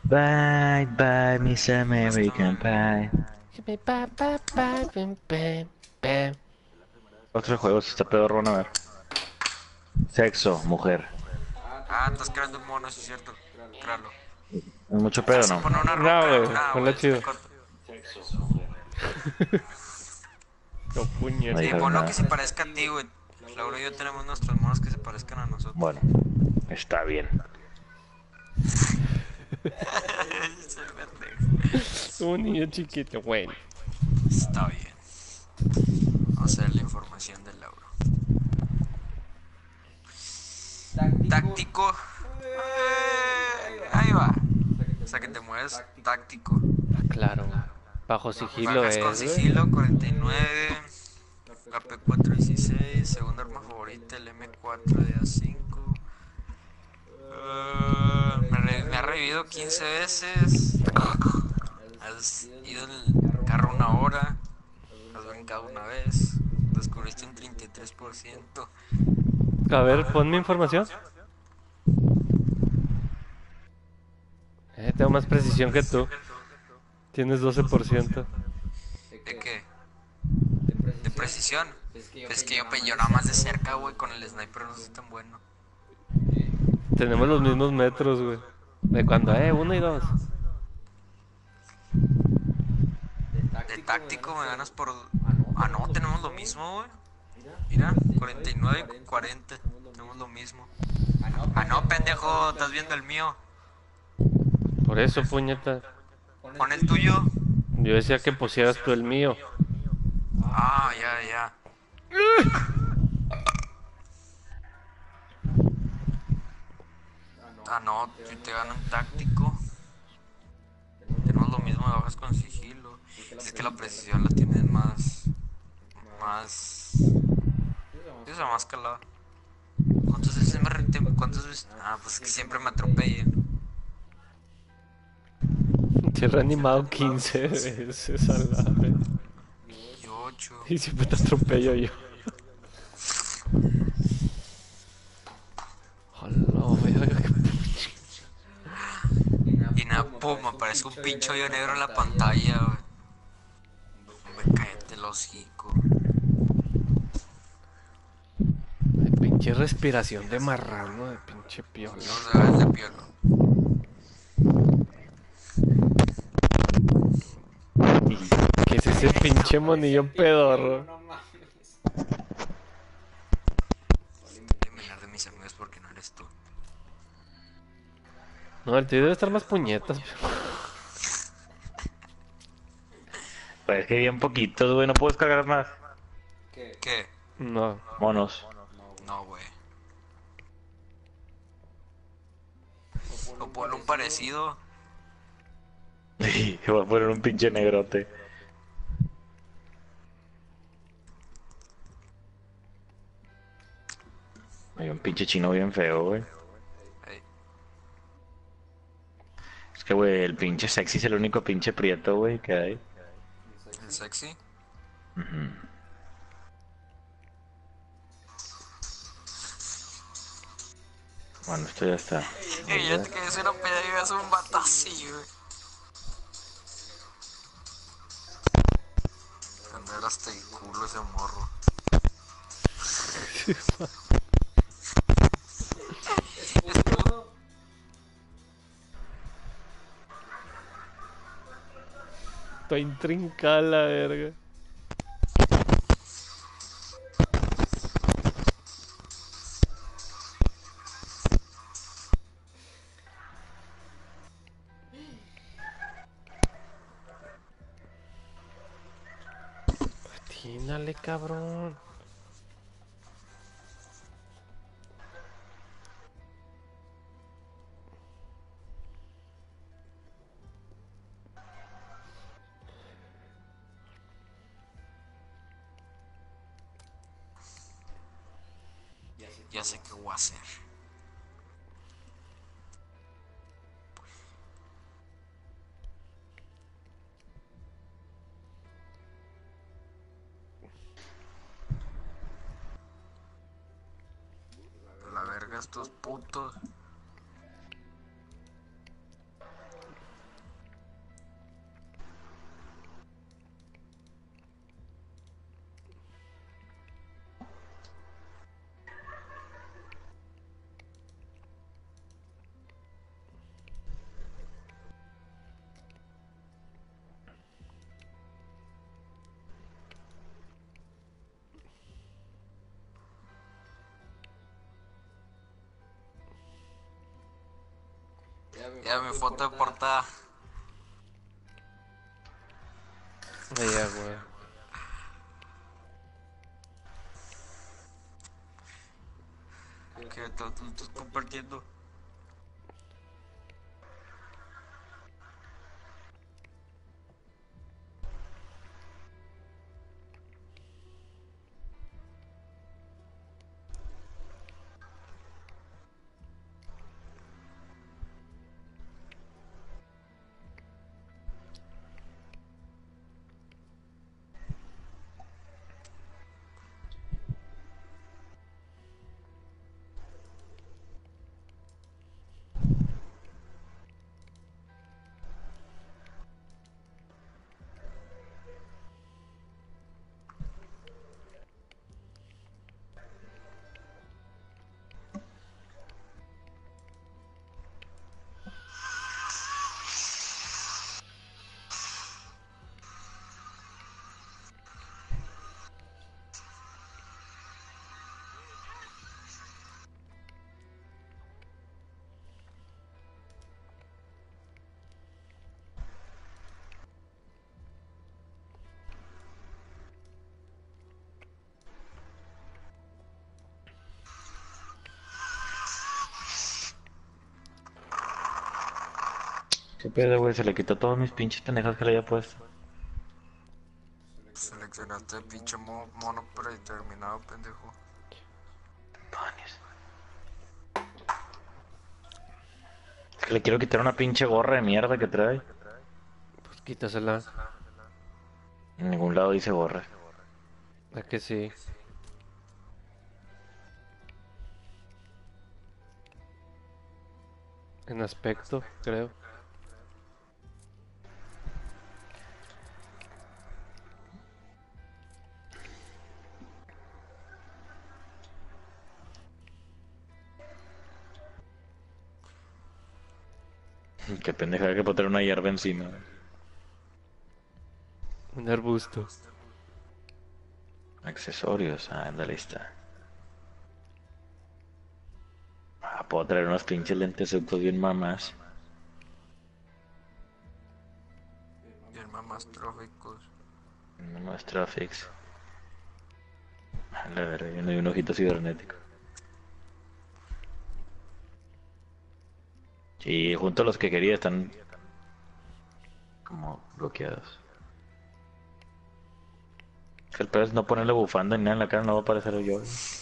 Bye, bye, Miss American Pie. Otro juego, si está pedorro, a ver. Sexo, mujer. Ah, estás creando un mono, eso es cierto. Créalo. ¿Es mucho ¿Te pedo vas a no? poner una No, ruca? güey, Nah, ponlo güey, está chido. corto. No No Sí, dijeron puñetas. ponlo que nada. se parezca a ti, güey. Laura y yo tenemos nuestros monos que se parezcan a nosotros. Bueno, está bien. Ese pendejo. Un niño chiquito, güey. Está bien. Vamos a ver la información del Lauro. Táctico. Ahí va. O sea que te mueves táctico. Claro. Bajo sigilo Juegas con es, güey. sigilo, 49. La P416. Segunda arma favorita, el M4 de A5. Me ha revivido 15 veces. Has ido en el carro una hora. Has brincado una vez. Descubriste un 33%. A ver, ponme información. Tengo más precisión que tú. Tienes 12%. ¿De qué? De precisión. Pues que yo nada más de cerca, güey. Con el sniper no soy tan bueno. Tenemos los mismos metros, güey. ¿De cuándo? Uno y dos. De táctico me ganas por. Ah, no, tenemos lo mismo, güey. Mira, 49 y 40. Tenemos lo mismo. Ah, no, pendejo. Estás viendo el mío. Por eso, puñeta. Pon el tuyo. Yo decía que pusieras tú el mío. Ah, ya, ya. Ah, no, si te gano un táctico. Tenemos lo mismo de bajas con sigilo. Es que la precisión la tienes más. Más. ¿Qué es más calada? ¿Cuántas veces ¿Cuántas veces? Ah, pues es que siempre me atropellan. Te he reanimado 15 veces a la vez. Y 8. Y siempre te atropello yo. Hola, verga. Y nada, pum, me aparece un pincho hoyo negro en la pantalla, güey. Me cállate el hocico. Ay, pinche respiración de marrano, de pinche piola. No se ve de piolo. ¿Qué es ese pinche monillo pedorro? Eliminar de mis amigos porque no eres tú. No, el tío debe estar más puñetas. Pues es que bien poquitos, güey. No puedes cargar más. ¿Qué? No. Monos. No, güey. O ponle un parecido. Sí, voy a poner un pinche negrote. Hay un pinche chino bien feo, güey. Ey, Es que, güey, el pinche sexy es el único pinche prieto, güey, que hay. el sexy. Ujú. Bueno, esto ya está. Ey, ya te quedé una peda y veas un vato así, güey. Andar hasta el culo ese morro. Estoy intrincada la verga. Atínale, cabrón. Ya sé qué voy a hacer. La verga estos putos. Ya mi foto de portada. Ahí, ya, güey. Que tú estás compartiendo. ¿Qué pedo, güey? Se le quitó todos mis pinches pendejas que le había puesto. Seleccionaste el pinche mono predeterminado, pendejo. Demonios. Es que le quiero quitar una pinche gorra de mierda que trae. Pues quítasela. En ningún lado dice gorra. ¿A que sí? En aspecto, creo. Qué pendeja que poner una hierba encima. Un arbusto. Accesorios, ándale, ahí está. Puedo traer unos pinches lentes bien mamás. Bien mamás tróficos. Nomás Traffics. A la verga, yo no hay un ojito cibernético. Sí, junto a los que quería están como bloqueados. Que el pedo es no ponerle bufanda ni nada en la cara, no va a parecer yo.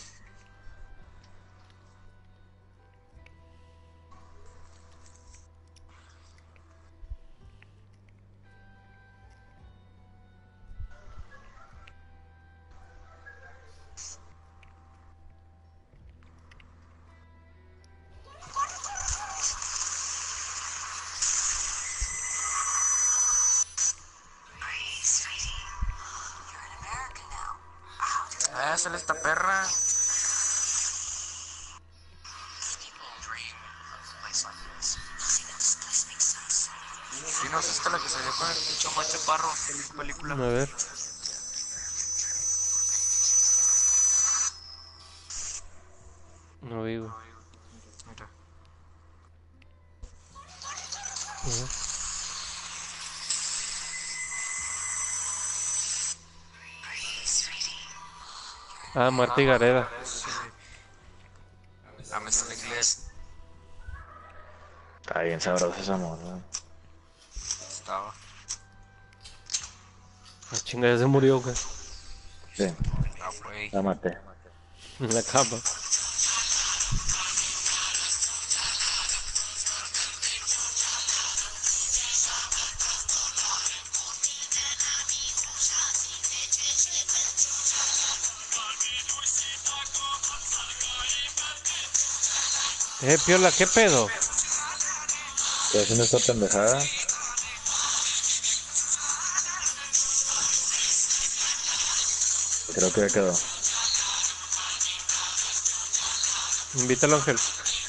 Sale esta perra. Sí, no, es esta la que salió con el pinche Juan Chaparro en la película. A ver. No digo. Mira. Ah, Marta y Gareda. Sí. Ah, me sale inglés. Está bien sabrosa esa morra. Estaba. La chinga ya se murió, güey. Sí, Ah, güey. la maté. En la cama. Piola, ¿qué pedo? ¿Qué haciendo esta pendejada? Creo que ya quedó. Invítalo, Ángel.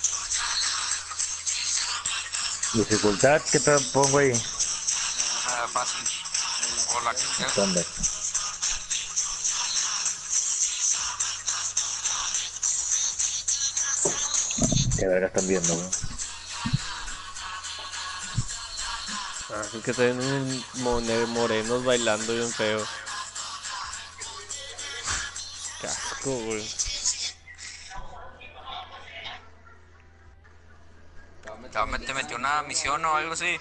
Dificultad, ¿qué te pongo ahí? Ah, fácil. Hola, ¿qué quieres? ¿Dónde? ¿Qué verga están viendo, güey? Ah, es que tienen unos morenos bailando bien feo. Qué asco, güey. Te metió una misión o algo así.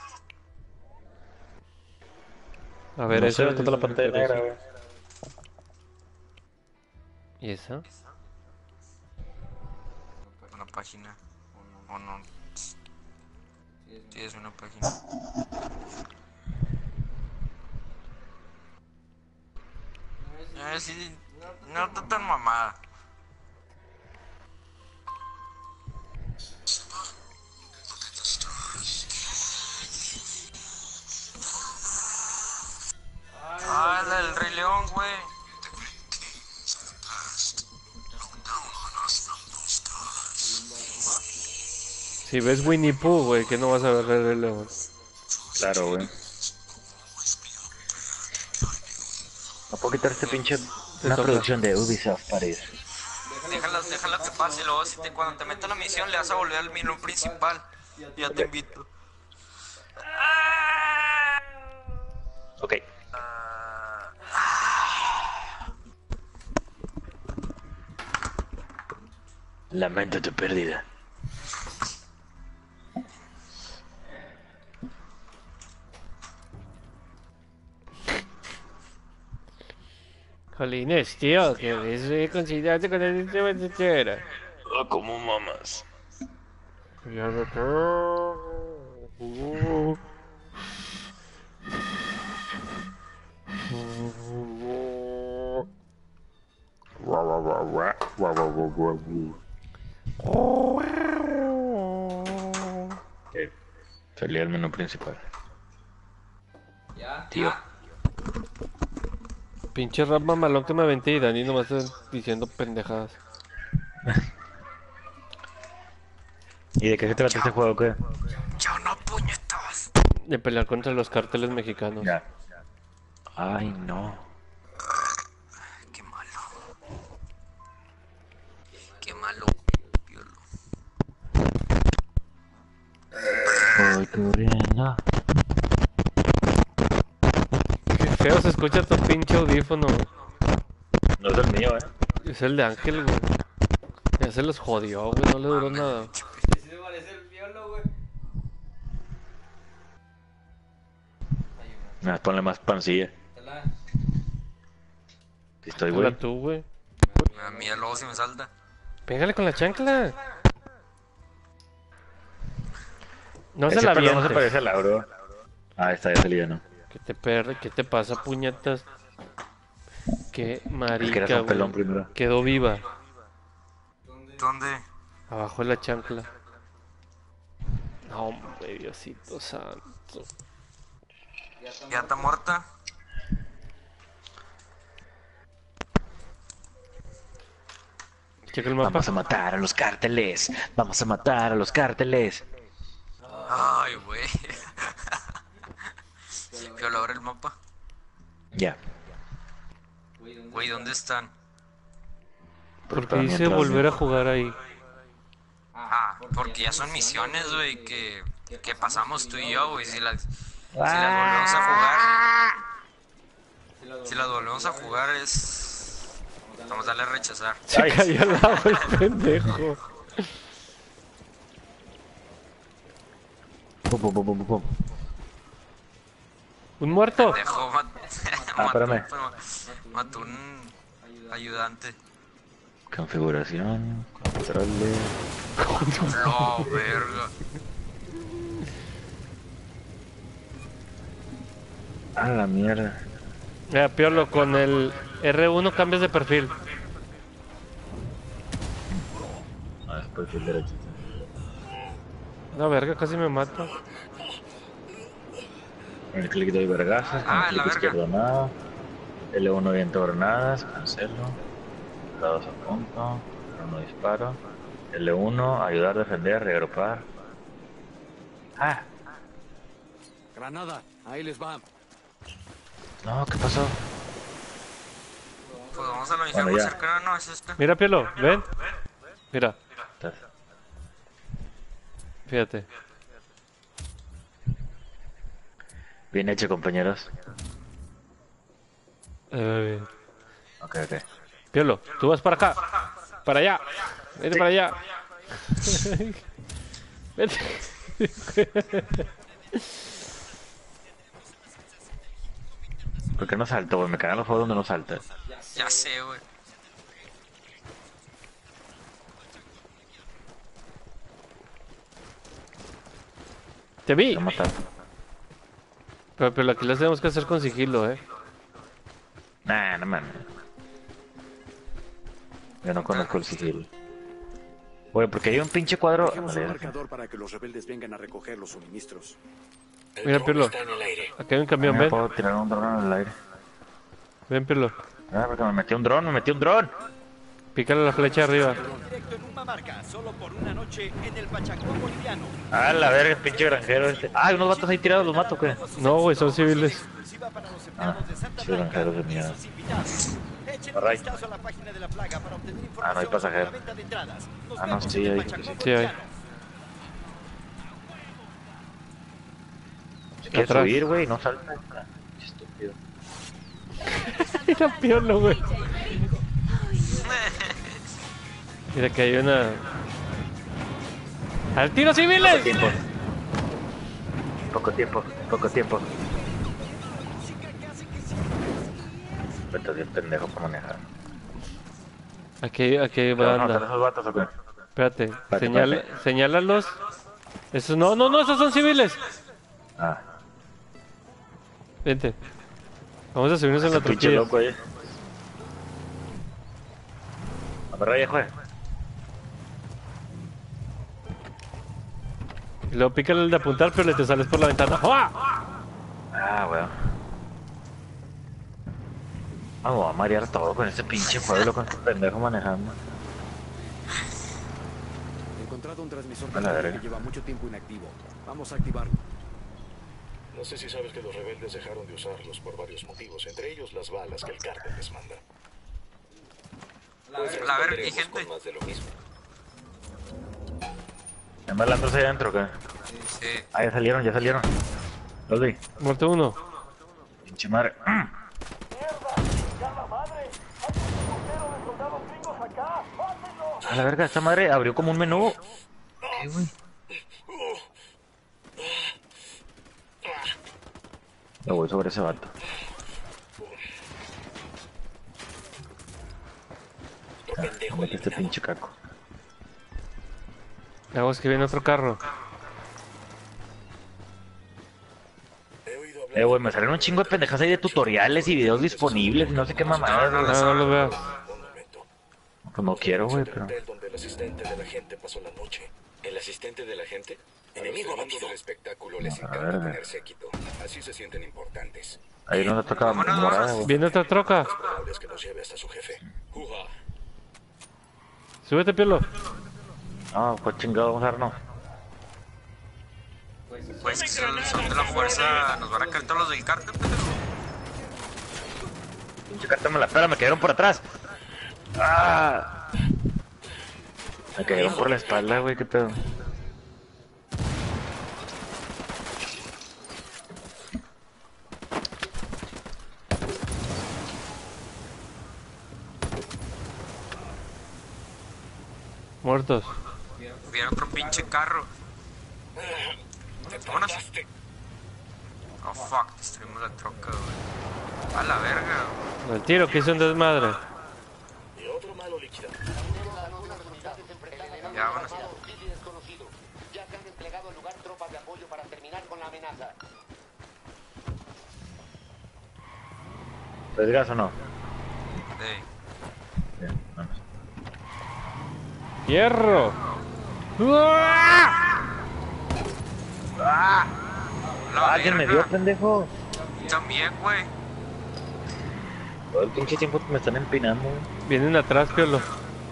A ver, No eso sé, es toda la pantalla negra, güey. ¿Y esa? Una página. O no. Sí, es una página. Sí, no está tan mamada. Ah, la del Rey León, güey. Si ves Winnie Pooh, güey, que no vas a ver el Rey León. Claro, güey. ¿No puedo quitar este pinche... Te Una toca. producción de Ubisoft París? Déjala que pase y luego cuando te meta la misión le vas a volver al menú principal. Ya te invito. Ok. Lamento tu pérdida. Jolines, tío, que es considerado con el sistema de tierra. Oh, como mamas. Ya no creo. Salí al menú principal. Tío. Pinche rap mamalón que me aventé y Dani nomás está diciendo pendejadas. ¿Y de qué se trata este juego, qué? Yo no puñetas. De pelear contra los cárteles mexicanos. Ya. Ay, no. Qué malo. Qué malo. Piolo. Voy corriendo. Qué feo se escucha tu pinche audífono, güey. No es el mío, Es el de Ángel, güey. Ya se los jodió, güey, no le duró nada. Ese me parece el piolo, güey. Ponle más pancilla. Si estoy, güey. Habla tú, güey. A mí luego se me salta. Pégale con la chancla. No se Ese la pelón no se avientes. parece a Lauro. Ah, está, ya salía, ¿no? ¿Qué te pasa, puñetas? Qué Es que marica, eras un güey. pelón primero. Quedó viva. ¿Dónde? Abajo de la chancla. No, hombre, Diosito santo. ¿Ya está muerta? Checa el mapa. Vamos a matar a los cárteles. Vamos a matar a los cárteles. Ay, güey. Piolo, abre el mapa. Ya. Güey, ¿dónde están? Porque dice volver a jugar ahí. Ah, porque ya son misiones, güey, que pasamos tú y yo, güey. Si las volvemos a jugar. Si las volvemos a jugar es. Vamos a darle a rechazar. Se Ay. cayó al agua el pendejo. Pum, pum, pum, pum, pum. ¿Un muerto? Dejó espérame. mató un ayudante. Configuración. Controles. No, verga. A la mierda. Mira, Piolo, con el R1 cambias de perfil. Ah, después el derecho. La verga, casi me mata. Con el clic doy vergazos. Con Ah, el la clic verga. izquierdo nada. L1 viento granadas. Cancelo. L2 apunto. L1 disparo. L1 ayudar, defender, reagrupar. Ah, Granada, ahí les va. no, ¿qué pasó? Pues vamos a la misión Bueno, más ya. cercana, no, es esta. Mira, Piolo, ven. Mira, Estás- fíjate. Bien hecho, compañeros. Bien. Ok, ok. Piolo, tú vas para acá. Para allá. Vete para allá. Vete. ¿Por qué no salto, güey? Me cagan los juegos donde no saltas. Ya sé, güey. Te vi. Me matar. Pero aquí las tenemos que hacer con sigilo, Nah, no mames. Yo no conozco el sigilo. Güey, porque hay un pinche cuadro. Dejemos un Vale, marcador para que los rebeldes vengan a recoger los suministros. Mira, Pirlo. Aquí hay un camión, me ven. puedo tirar un dron en el aire. Ven, Pirlo. Ah, porque me metí un dron, me metí un dron. Pícale la flecha arriba. Directo en Humamarca, solo por una noche en el Pachacón boliviano. Ah, la verga, pinche granjero este. Ah, hay unos vatos ahí tirados, los mato, ¿qué? No, güey, son civiles. Exclusiva para los empleados de Santa sí, granjeros de Blanca y mierda. sus invitados. Echen un Alright. vistazo a la página de la plaga para obtener no hay información sobre pasajero. la venta de entradas. Nos Ah, no, vemos sí, en el hay, Pachacón sí, sí hay. boliviano. Si quieres Atrás. subir, güey, no salta. Ah, estúpido. Mira, Piolo, güey. Mira que hay una... ¡Al tiro, civiles! Tiempo. Poco tiempo, poco tiempo. Vete bien pendejo para manejar. Aquí hay ¿Vamos a matar a banda. esos vatos o qué? Espérate, Espérate. señálalos. Esos no, esos son civiles. Ah, Vente. Vamos a subirnos en la ese pinche troquilla. loco ahí. A ver, viejo. Y luego pícale el de apuntar, pero le te sales por la ventana. ¡Joa! Ah, weón. Vamos a marear todo con ese pinche pueblo con este pendejo manejando. He encontrado un transmisor A la que verga. lleva mucho tiempo inactivo. Vamos a activarlo. No sé si sabes que los rebeldes dejaron de usarlos por varios motivos, entre ellos las balas que el cártel les manda. Pues La verga, ¿y responderemos gente? con más de lo mismo. ¿Hay malandros ahí adentro o qué? Sí. Ah, ya salieron, ya salieron. Los vi. Muerto uno. Pinche madre. A la verga, esta madre abrió como un menú. ¿Qué, güey? Me voy sobre ese vato. Mete este pinche caco. Vamos que viene otro carro. He oído hablar Güey, me salen un chingo de pendejas ahí de tutoriales y videos disponibles y no sé qué mamadas, güey. No lo veas. un momento. Pues no quiero, güey, del pero... hotel donde el asistente de la gente pasó la noche. ¿El asistente de la gente? Enemigo abatido. Del espectáculo les encanta verga. tener séquito. Así se sienten importantes. Ahí no le toca morada, güey. Viene otra troca. Probable es que nos lleve hasta su jefe. Uja. Súbete, Piolo. No, pues chingado, vamos a darnos. Pues son de la fuerza. Nos van a caer todos los del cártel, pendejo. Pinche carta me la pela, me cayeron por atrás. ¡Ah! Me cayeron por la espalda, güey, qué pedo. Muertos. Viene otro pinche carro. Vámonos. Oh fuck, destruimos la troca, güey. A la verga, güey. El tiro que hizo un desmadre. Y otro malo liquidado. Ya, vámonos. Ya se han desplegado al lugar tropas de apoyo para terminar con la amenaza. ¿Ves gas o no? Sí. Bien, vamos. ¡Hierro! ¡Uah! La ¡Alguien me dio, verga. pendejo! También, güey. Todo el pinche tiempo me están empinando, güey. Vienen atrás, Piolo.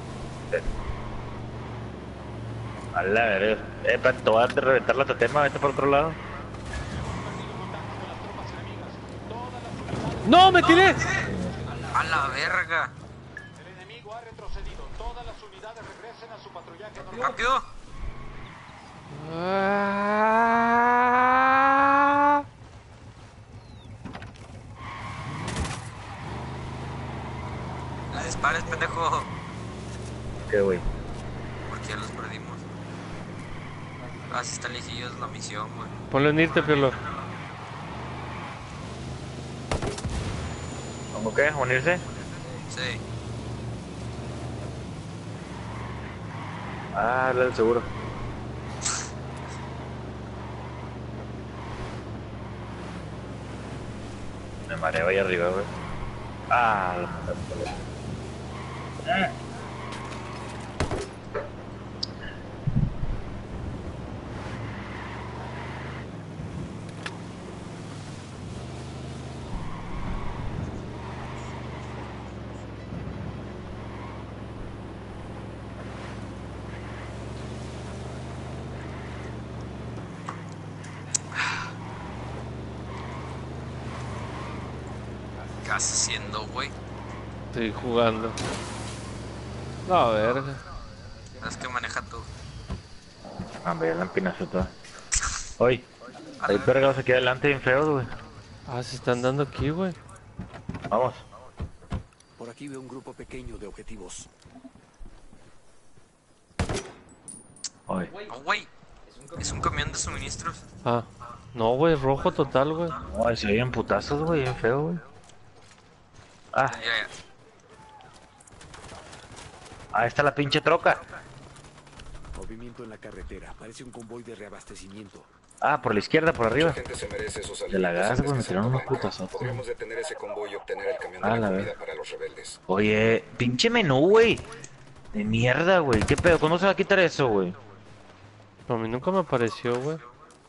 A la verga. Espérate, te voy a reventar la tatema, vete por otro lado. ¡No, me tiré! A la verga. El enemigo ha retrocedido. Todas las unidades regresen a su patrullaje normal. Rápido. Ah. vez, pendejo. ¿Qué, güey? Porque ya los perdimos. Ah, sí está lejillos la misión, güey. Ponle en irte, Piolo. ¿Cómo qué? ¿Unirse? Sí. Ah, habla del seguro. Me mareo ahí arriba, güey. Ah, ¿Qué estás haciendo, güey? Estoy jugando. No, verga. Es que maneja tú. hombre, la empinazo toda. Oye, A hay la pergados aquí adelante bien feos, güey. Ah, se están dando aquí, güey. Vamos. Por aquí veo un grupo pequeño de objetivos. Oye. Oh, güey. Es un camión de suministros. Ah, no, güey, rojo total, güey. No, se oyen putazos, güey, bien feo, güey. Ah, Ya, ya. ahí está la pinche troca. Movimiento en la carretera. Parece un convoy de reabastecimiento. Ah, por la izquierda, por La arriba. gente se merece esos De la alimentos gas, güey, me antes que tiraron se unos acaben. putazos. Podríamos detener ese convoy y obtener el camión Ah, de la la comida verdad. para los rebeldes. Oye, pinche menú, güey. De mierda, güey. ¿Qué pedo? ¿Cómo se va a quitar eso, güey? A mí nunca me apareció, güey.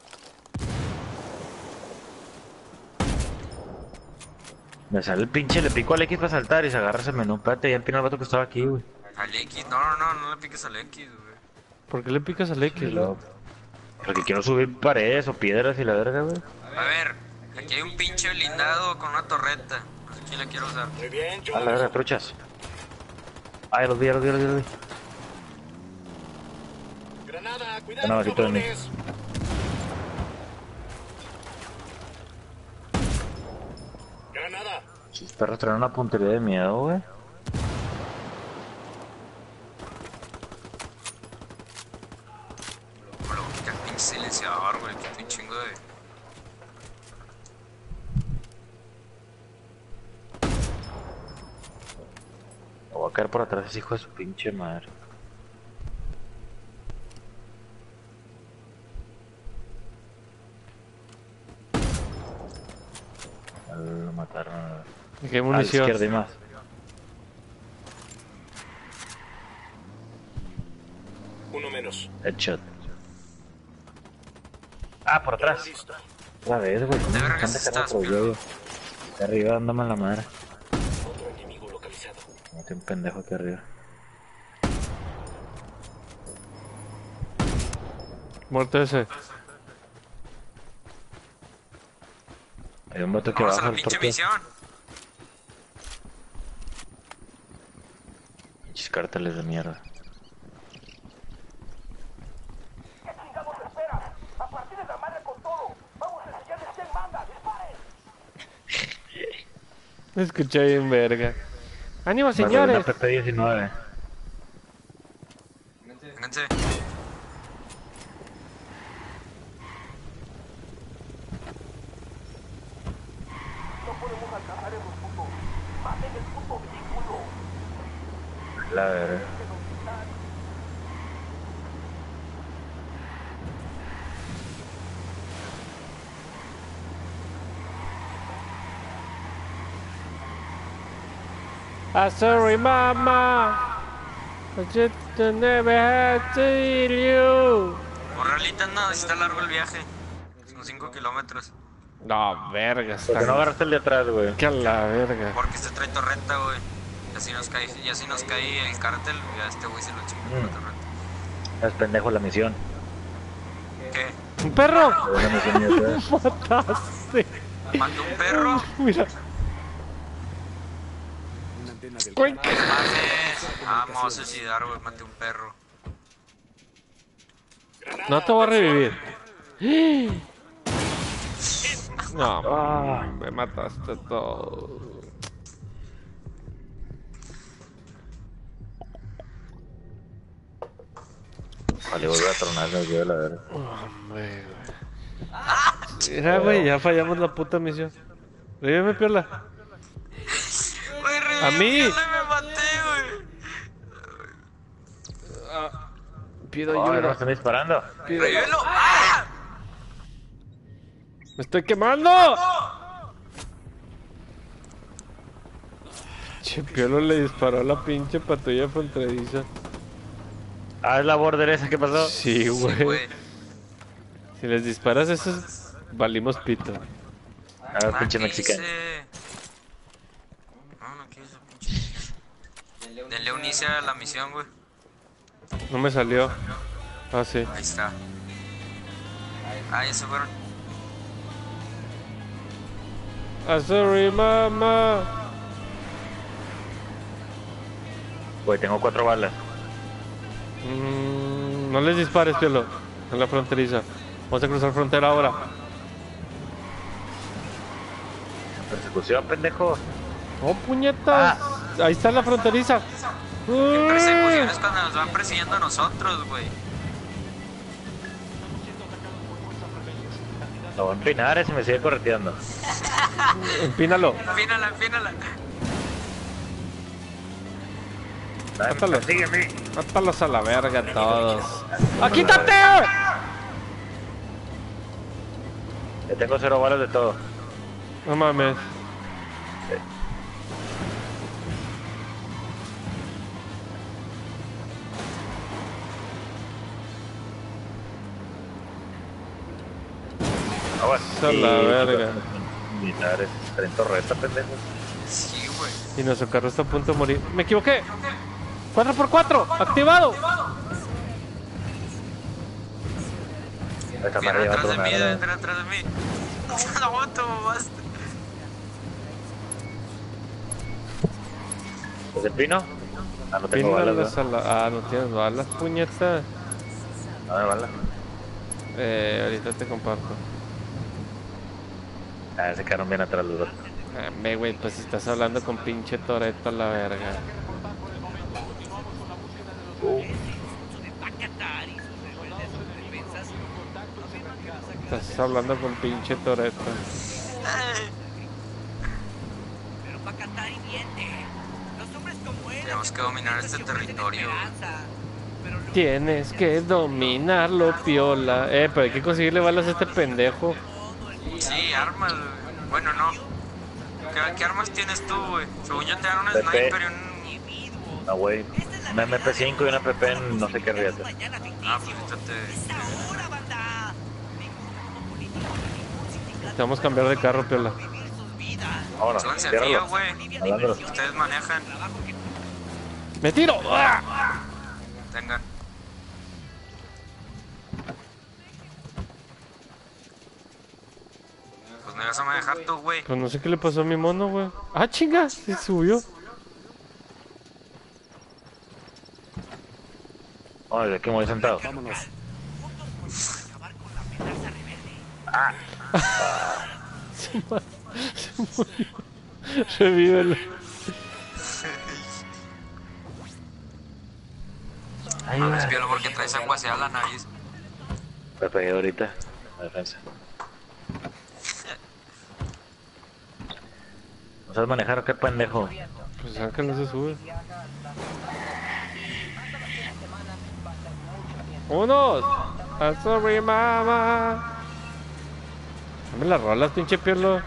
Me sale el pinche, le pico al X para saltar y se agarra ese menú. Espérate, ya empina el vato que estaba aquí, güey. Al X. No le piques al X, güey. ¿Por qué le picas al X, güey? Luego, porque quiero subir paredes o piedras y la verga, güey. A ver, aquí hay un pinche blindado con una torreta. No sé quién la quiero usar. Muy bien, A la verga, truchas. Ah, ya los vi, ya los vi, ya los vi. Granada, No, cuidado, sí, todo en mí. cabrones. Granada. Sus perros traen una puntería de miedo, güey. Me lo voy a quitar el pinche silenciador, güey. Que un chingo de. Me voy a caer por atrás ese hijo de su pinche madre. Lo mataron. ¿Y qué A la munición? izquierda y más. Uno menos. Headshot. Ah, por atrás. Listo. Otra vez, güey. ¿Cómo ¿De me vergas encanta estás, otro Pedro? yo? De arriba dándome en la madre. Otro enemigo localizado. No tengo un pendejo aquí arriba. Muerto ese. Hay un vato que Vamos a baja la el pinche torpe. misión. Pinches cárteles de mierda. Me escuché bien, verga. ¡Ánimo, Una señores! PP-19. Vénganse. La verga. I'm sorry, mama. I just never had to hear you. Morralita, no, está largo el viaje. Son 5 kilómetros. No, verga, ¿Por qué no está. agarraste el de atrás, güey? Que a la verga. Porque este trae torreta, güey. Y así nos cae el cártel. Ya este güey se lo chingó con la torreta. Es pendejo la misión. ¿Qué? ¡Un perro! Es la misión de atrás. ¡Mataste! ¿Mató un perro? Mira. Una antena del Cuenca. Mames. Ah, me voy a suicidar, güey. Maté un perro. No te voy a revivir. No, me mataste todo. Vale, voy a tronar el video, la verdad. Hombre, güey. Mira, güey, ya fallamos la puta misión. Revíveme, Piola. Güey, A mí. me maté, güey. Pido Ay, me ayuda. están disparando. ¡Revívelo! ¡Ah! ¡Me estoy quemando! Pinche Piolo le disparó a la pinche patrulla fronteriza. Ah, es la border esa, ¿qué pasó? Sí, Sí, güey. güey. Si les disparas esos, valimos pito. A ver, pinche mexicano. No quise, pinche. Denle un inicio a la misión, güey. No me salió. Ah, sí. Ahí está. Ah, ya se fueron. Ah, sorry, mamá. Güey, tengo 4 balas. No les dispares, Piolo. En la fronteriza. Vamos a cruzar frontera ahora. Persecución, pendejo. ¡Oh, puñetas! Ahí está la fronteriza. Persecución es cuando nos van persiguiendo a nosotros, güey. Lo voy a empinar ese me sigue correteando. Empínalo. Empínala, empínala. Mátalo. Sígueme. Mátalos a la verga todos. ¡Ah, quítate! Ya tengo 0 balas de todo. No mames. Ah, bueno. A la verga. Militares, están en torreta, pendejo. Sí, güey. Y nuestro carro está a punto de morir. ¡Me equivoqué! 4x4, activado. Esta Viene madre va a atrás de mí, tronar. viene atrás de mí. La moto, basta. ¿Es el pino? Ah, no tengo balas, Pínalas ¿verdad? a la... Ah, no tienes balas, puñeta. No hay balas. Ahorita te comparto. Ah, se quedaron bien atrás los dos. Güey, pues estás hablando con pinche Toretto a la verga. Estás hablando con pinche Toretto. Tenemos que dominar este territorio. Tienes que dominarlo, Piola. Pero hay que conseguirle balas a este pendejo. Sí, armas, güey. Bueno, no. ¿Qué armas tienes tú, güey? Según yo te dan un PP. sniper y un... No, güey. Una MP5 y una PP en no sé qué riata. Ah, pues échate... Necesitamos cambiar de carro, Piola. Vámonos, Súbanse al ciérralo. río, güey. Hablándolo. Ustedes manejan. ¡Me tiro! ¡Ah! Tengan. Pues me vas a manejar tú, güey. Pues no sé qué le pasó a mi mono, güey. ¡Ah, chinga! Se subió. Ay, de qué me voy sentado. Vámonos. Se murió. Revívelo. Ay, No despielo porque traes agua hacia la nariz. me pegué ahorita. La defensa. ¿No sabes manejar o qué pendejo? Pues Ángel no se sube. ¡Vámonos! ¡I'm sorry, mama! Dame las rolas, pinche Piolo.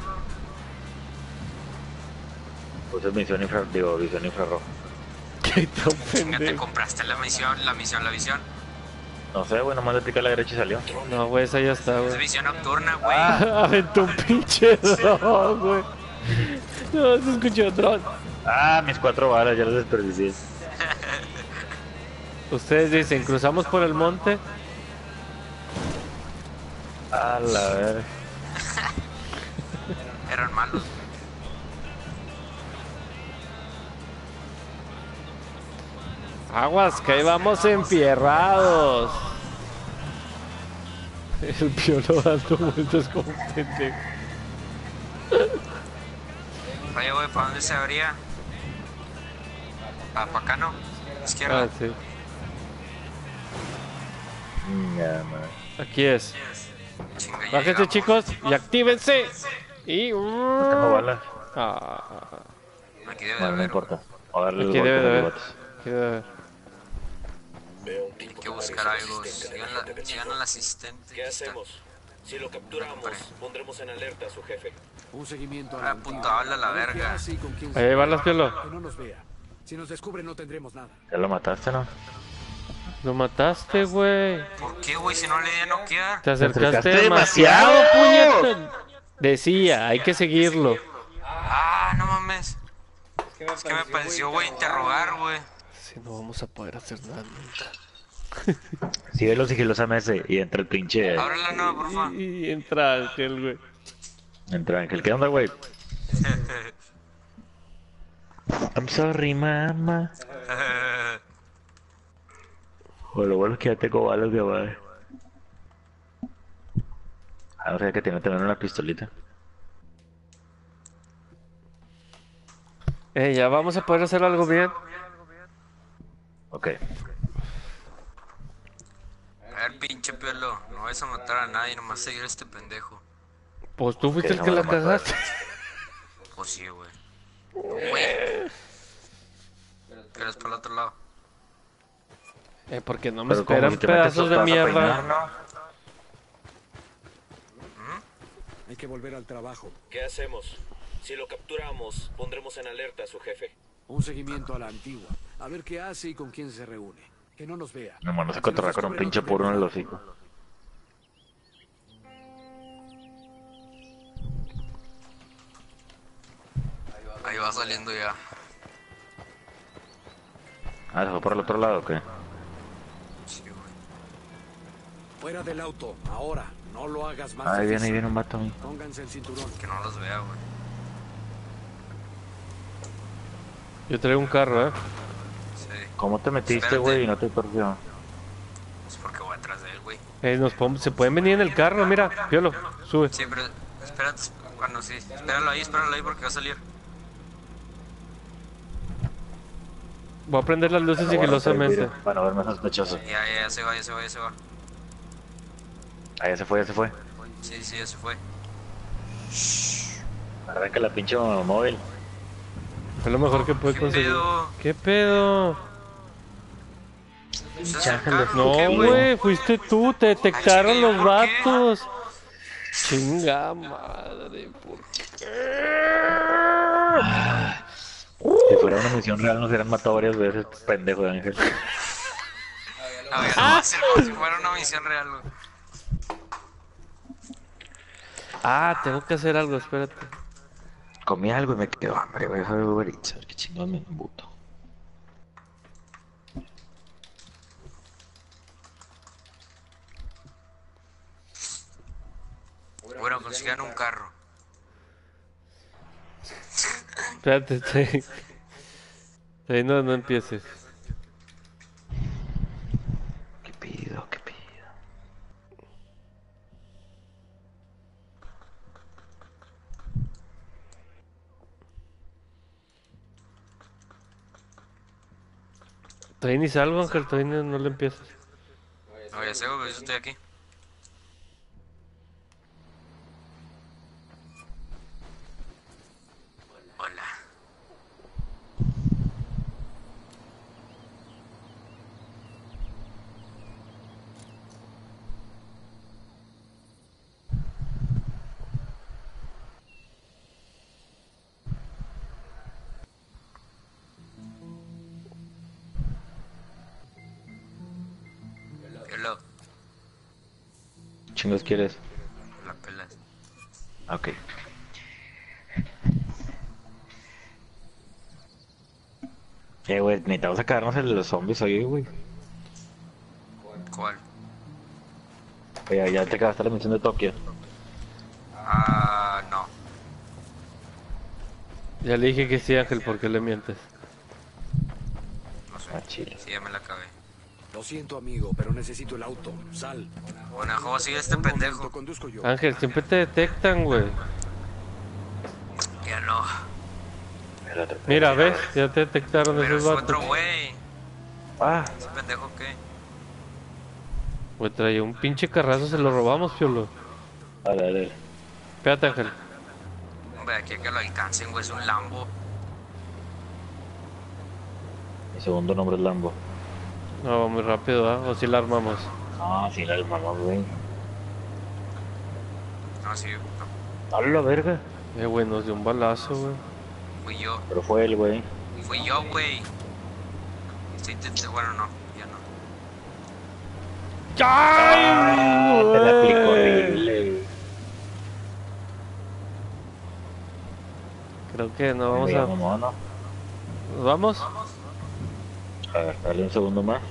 Pues es visión infrarroja. Qué tan Chinga, te pendejo. compraste la visión. No sé, güey, nomás le pica a la derecha y salió. No, güey, esa ya está, Es güey. visión nocturna, güey. Aventó un pinche dron, güey. No, se escuchó dron. Ah, mis 4 balas, ya las desperdicié. Ustedes dicen, cruzamos por el monte. A la verga. Eran malos. Aguas, que ahí vamos enfierrados. El Piolo dando vueltas como pendejo. Oye, güey, ¿para dónde se abría? ¿Para acá no? Izquierda. Ah, sí. Ya, madre. Aquí es. Chinga, ya Bájense, llegamos. chicos, y actívense. Y... No tengo balas. Ah, Aquí debe de Bueno, no haber. importa. Voy a darle el aquí golpe debe de a los haber. vatos. Aquí debe de haber. Veo un Hay tipo que que buscar parece algo. resistente Sigan, al agente de sigan Chico. al asistente. ¿Qué hacemos? Si lo capturamos, Hombre. pondremos en alerta a su jefe. Un seguimiento a la Ah, puta, antigua. habla la A ver qué verga. hace y con quién Ahí se va las Piolo. Que no nos vea. Si nos descubre no tendremos nada. Ya lo mataste, ¿no? Lo mataste, güey. ¿Por qué, güey? Si no le di a noquear. Te acercaste acercaste demasiado, demasiado. puñeta. Decía, hay que seguirlo. Ah, no mames. Es que me pareció, güey, interrogar, güey. Si no vamos a poder hacer nada nunca. Síguelo sigilosamente y entra el pinche. Abre la nueva, por favor. Y entra Ángel, güey. Entra Ángel. ¿Qué onda, güey? I'm sorry, mama. O lo bueno es que ya tengo balas de madre. Ahora que tiene que tener una pistolita. Ya vamos a poder hacer algo bien. Ok. A ver, pinche Piolo. No vas a matar a nadie, nomás seguir a este pendejo. Pues tú fuiste Que el no que van la a matar. cagaste. Pues sí, güey. Güey. Pero es por el otro lado. Porque no me Pero como esperan si te metes pedazos de vas a mierda. peinar, ¿no? Hay que volver al trabajo. ¿Qué hacemos? Si lo capturamos, pondremos en alerta a su jefe. Un seguimiento a la antigua. A ver qué hace y con quién se reúne. Que no nos vea. No, mano, se Si nos cotorrea con un descubre, no pinche puro en el tendremos hocico. Ahí va saliendo ya. Ah, ¿se fue por el otro lado o qué? Sí, güey. Fuera del auto, ahora. No lo hagas más. Ahí difícil. viene un vato a mí. Pónganse el cinturón. Que no los vea, güey. Yo traigo un carro, Sí. ¿Cómo te metiste, Espérate. güey, y no te torció? Es porque voy atrás de él, güey. Se pueden venir en el carro, mira. Piolo, sube. Sí, pero espérate. Bueno, sí. Espéralo ahí porque va a salir. Voy a prender las luces sigilosamente. Van a verme sospechoso. Ya se va, ya se va, ya se va. Ah, ya se fue, ya se fue. Sí, ya se fue. Arranca la pinche móvil. Fue lo mejor que pude ¿Qué conseguir. pedo? ¿Qué pedo? ¿Se acercaron o No, qué, güey, fuiste tú, te detectaron los ¿por qué? vatos. Chinga madre, ¿por qué? Si fuera una misión real nos hubieran matado varias veces, pendejo de Ángel. A ver, no va a ser como si fuera una misión real, güey. Ah, tengo que hacer algo, espérate. Comí algo y me quedó hambre, güey. Déjame Uber Eats, a ver qué chingón me embuto. Bueno, consigan un carro. Espérate, ahí no empieces. ¿Qué pido? ¿Qué pido? Todavía ni salgo, Ángel, todavía no le empieces. No, ya sé, güey, yo estoy aquí. Hola. Hello, ¿Chingos quieres? la pelas. Ok. Güey, necesitamos sacarnos el de los zombies hoy, güey. ¿Cuál? Oye, ya te acabaste la misión de Tokio. Ah, no. Ya le dije que sí, Ángel, ¿por qué le mientes? No sé. Ah, chile. Sí, ya me la acabé. Lo siento, amigo, pero necesito el auto. Sal. Bueno, ¿cómo sigue este Un momento, pendejo? conduzco yo. Ángel, siempre te detectan, güey. Ya no. Espérate, Mira, ¿ves? Ya te detectaron Pero esos es otro vatos. güey. Ah, ¿Ese pendejo qué? Pues traía un pinche carrazo, se lo robamos, Piolo. Dale, dale. Espérate, Ángel. Hombre, aquí a que lo alcancen, güey, es un Lambo. Mi segundo nombre es Lambo. No, va muy rápido, ¿ah? O si la armamos. Ah, sí, la mamá, güey. No, sí, Dale la verga. Güey, nos dio un balazo, güey. fui yo. Pero fue él, güey. Fui yo, güey. Estoy intentando... Bueno, no, ya no. ¡Ay, Te la aplico güey! horrible, güey. Creo que no vamos Mira, a... mamá, ¿no? ¿Nos vamos? A ver, dale un segundo más.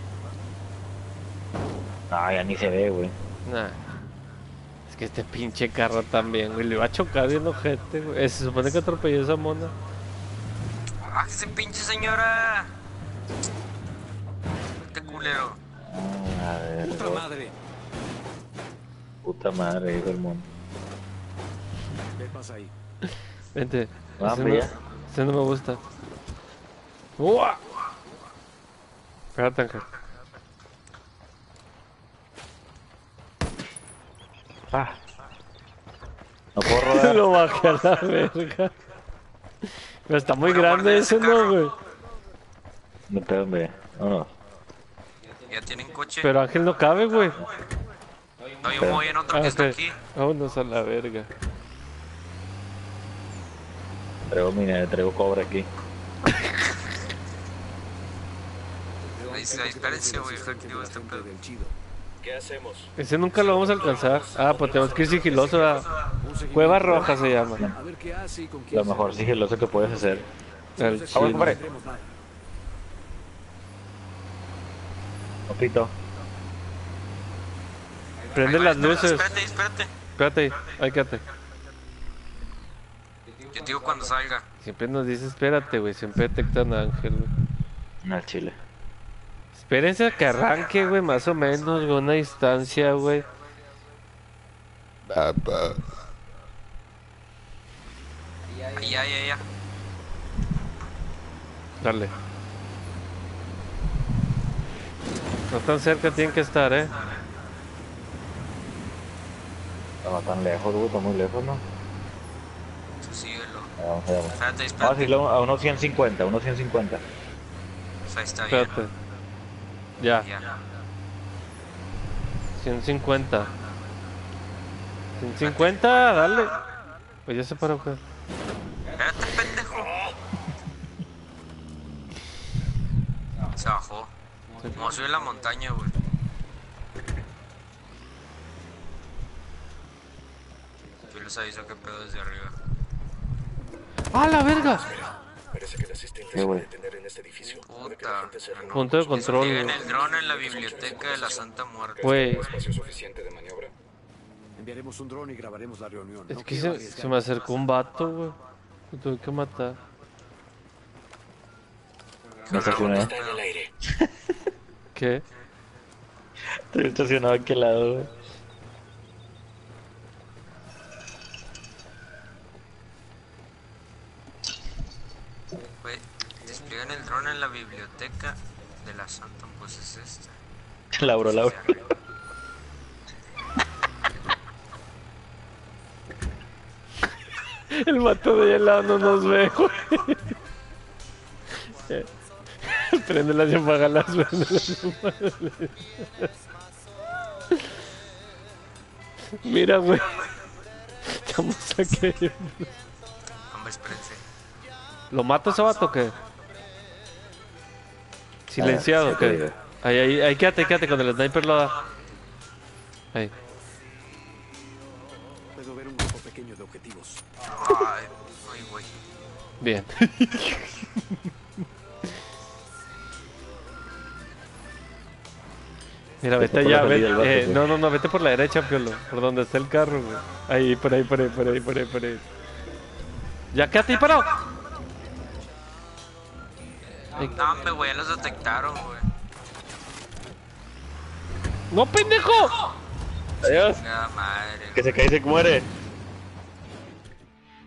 Ah, ya ni se ve, güey. Nah. Es que este pinche carro también, güey. Le va a chocar bien ojete, güey. Se supone que atropelló esa mona. ¡Ah, ese pinche señora! Este culero. Ah, a ver. ¡Puta madre! Puta madre, hijo del mundo. ¿Qué pasa ahí? Vente. Vamos, Ese no, ya. ese no me gusta. ¡Uah! Espérate, Ángel. Ah. No puedo rodar. Lo bajé a la verga. Pero está muy grande ese, ¿no, güey? No te hombre. Vámonos. Ya tienen coche. Pero Ángel no cabe, güey. No, yo me voy en otro Ah, que está ok. aquí. Vámonos a la verga. Traigo cobre aquí. Espérense, güey, activo este pedo. Del chido. ¿Qué hacemos? Ese nunca lo vamos a alcanzar. Ah, pues tenemos que ir sigiloso a... Cueva Roja se llama. A ver qué hace y con quién Lo mejor sigiloso que puedes hacer. El Ah, bueno, chile. compadre. Opito. Prende las luces. Espérate, espérate. Espérate, ahí quédate. Yo te digo cuando salga. Siempre nos dice espérate, güey. Siempre detectan a Ángel, güey. No, al chile. Espérense a que arranque, güey, más o menos, güey, una distancia, güey. Ya. Dale. No tan cerca tienen que estar, No tan lejos, güey. Está muy lejos, ¿no? Tú síguelo. Vamos allá, vamos. Espérate, Vamos a espérate. irlo a unos 150, unos 150. O sea, está bien. Espérate. Ya, Ya. 150. 150, dale. Pues ya se paró, güey. Espérate, pendejo. Se bajó. Vamos a subir la montaña, güey. Yo les aviso que pedo desde arriba. ¡Ah, la verga! Parece que el asistente Sí, se güey. puede detener en este edificio. Puede que la Puta. gente se reúna. Punto de control, Tienen güey. el dron en la biblioteca de la Santa Muerte. Güey, Espacio suficiente de maniobra. Enviaremos un dron y grabaremos la reunión. es No que quiero se arriesgar. me acercó un vato, güey. Lo tuve que matar. Me estacioné. Está en el aire. ¿Qué? Estoy estacionado aquí al lado, güey. Güey, despliegan el dron en la biblioteca de la Santa, pues es esta. Lauro. El vato de allá al lado no nos ve, güey. Préndelas y apágalas, préndelas y apágalas. Mira, güey. Estamos aquí. Hombre, espérense. ¿Lo mata ese vato o qué? Silenciado, sí, ¿o te digo. qué? Ahí, quédate, cuando el sniper lo da. Ahí. Puedo ver un grupo pequeño de objetivos. Ay, güey. Bien. Mira, vete por la allá, salida del vato, vete. güey. No, vete por la derecha, Piolo. Por donde está el carro, güey. Ahí, por ahí. Ya quédate ahí parado. No, hombre, güey, ya los detectaron, güey. ¡No, pendejo! Adiós. Chingada madre. Que se cae y se muere.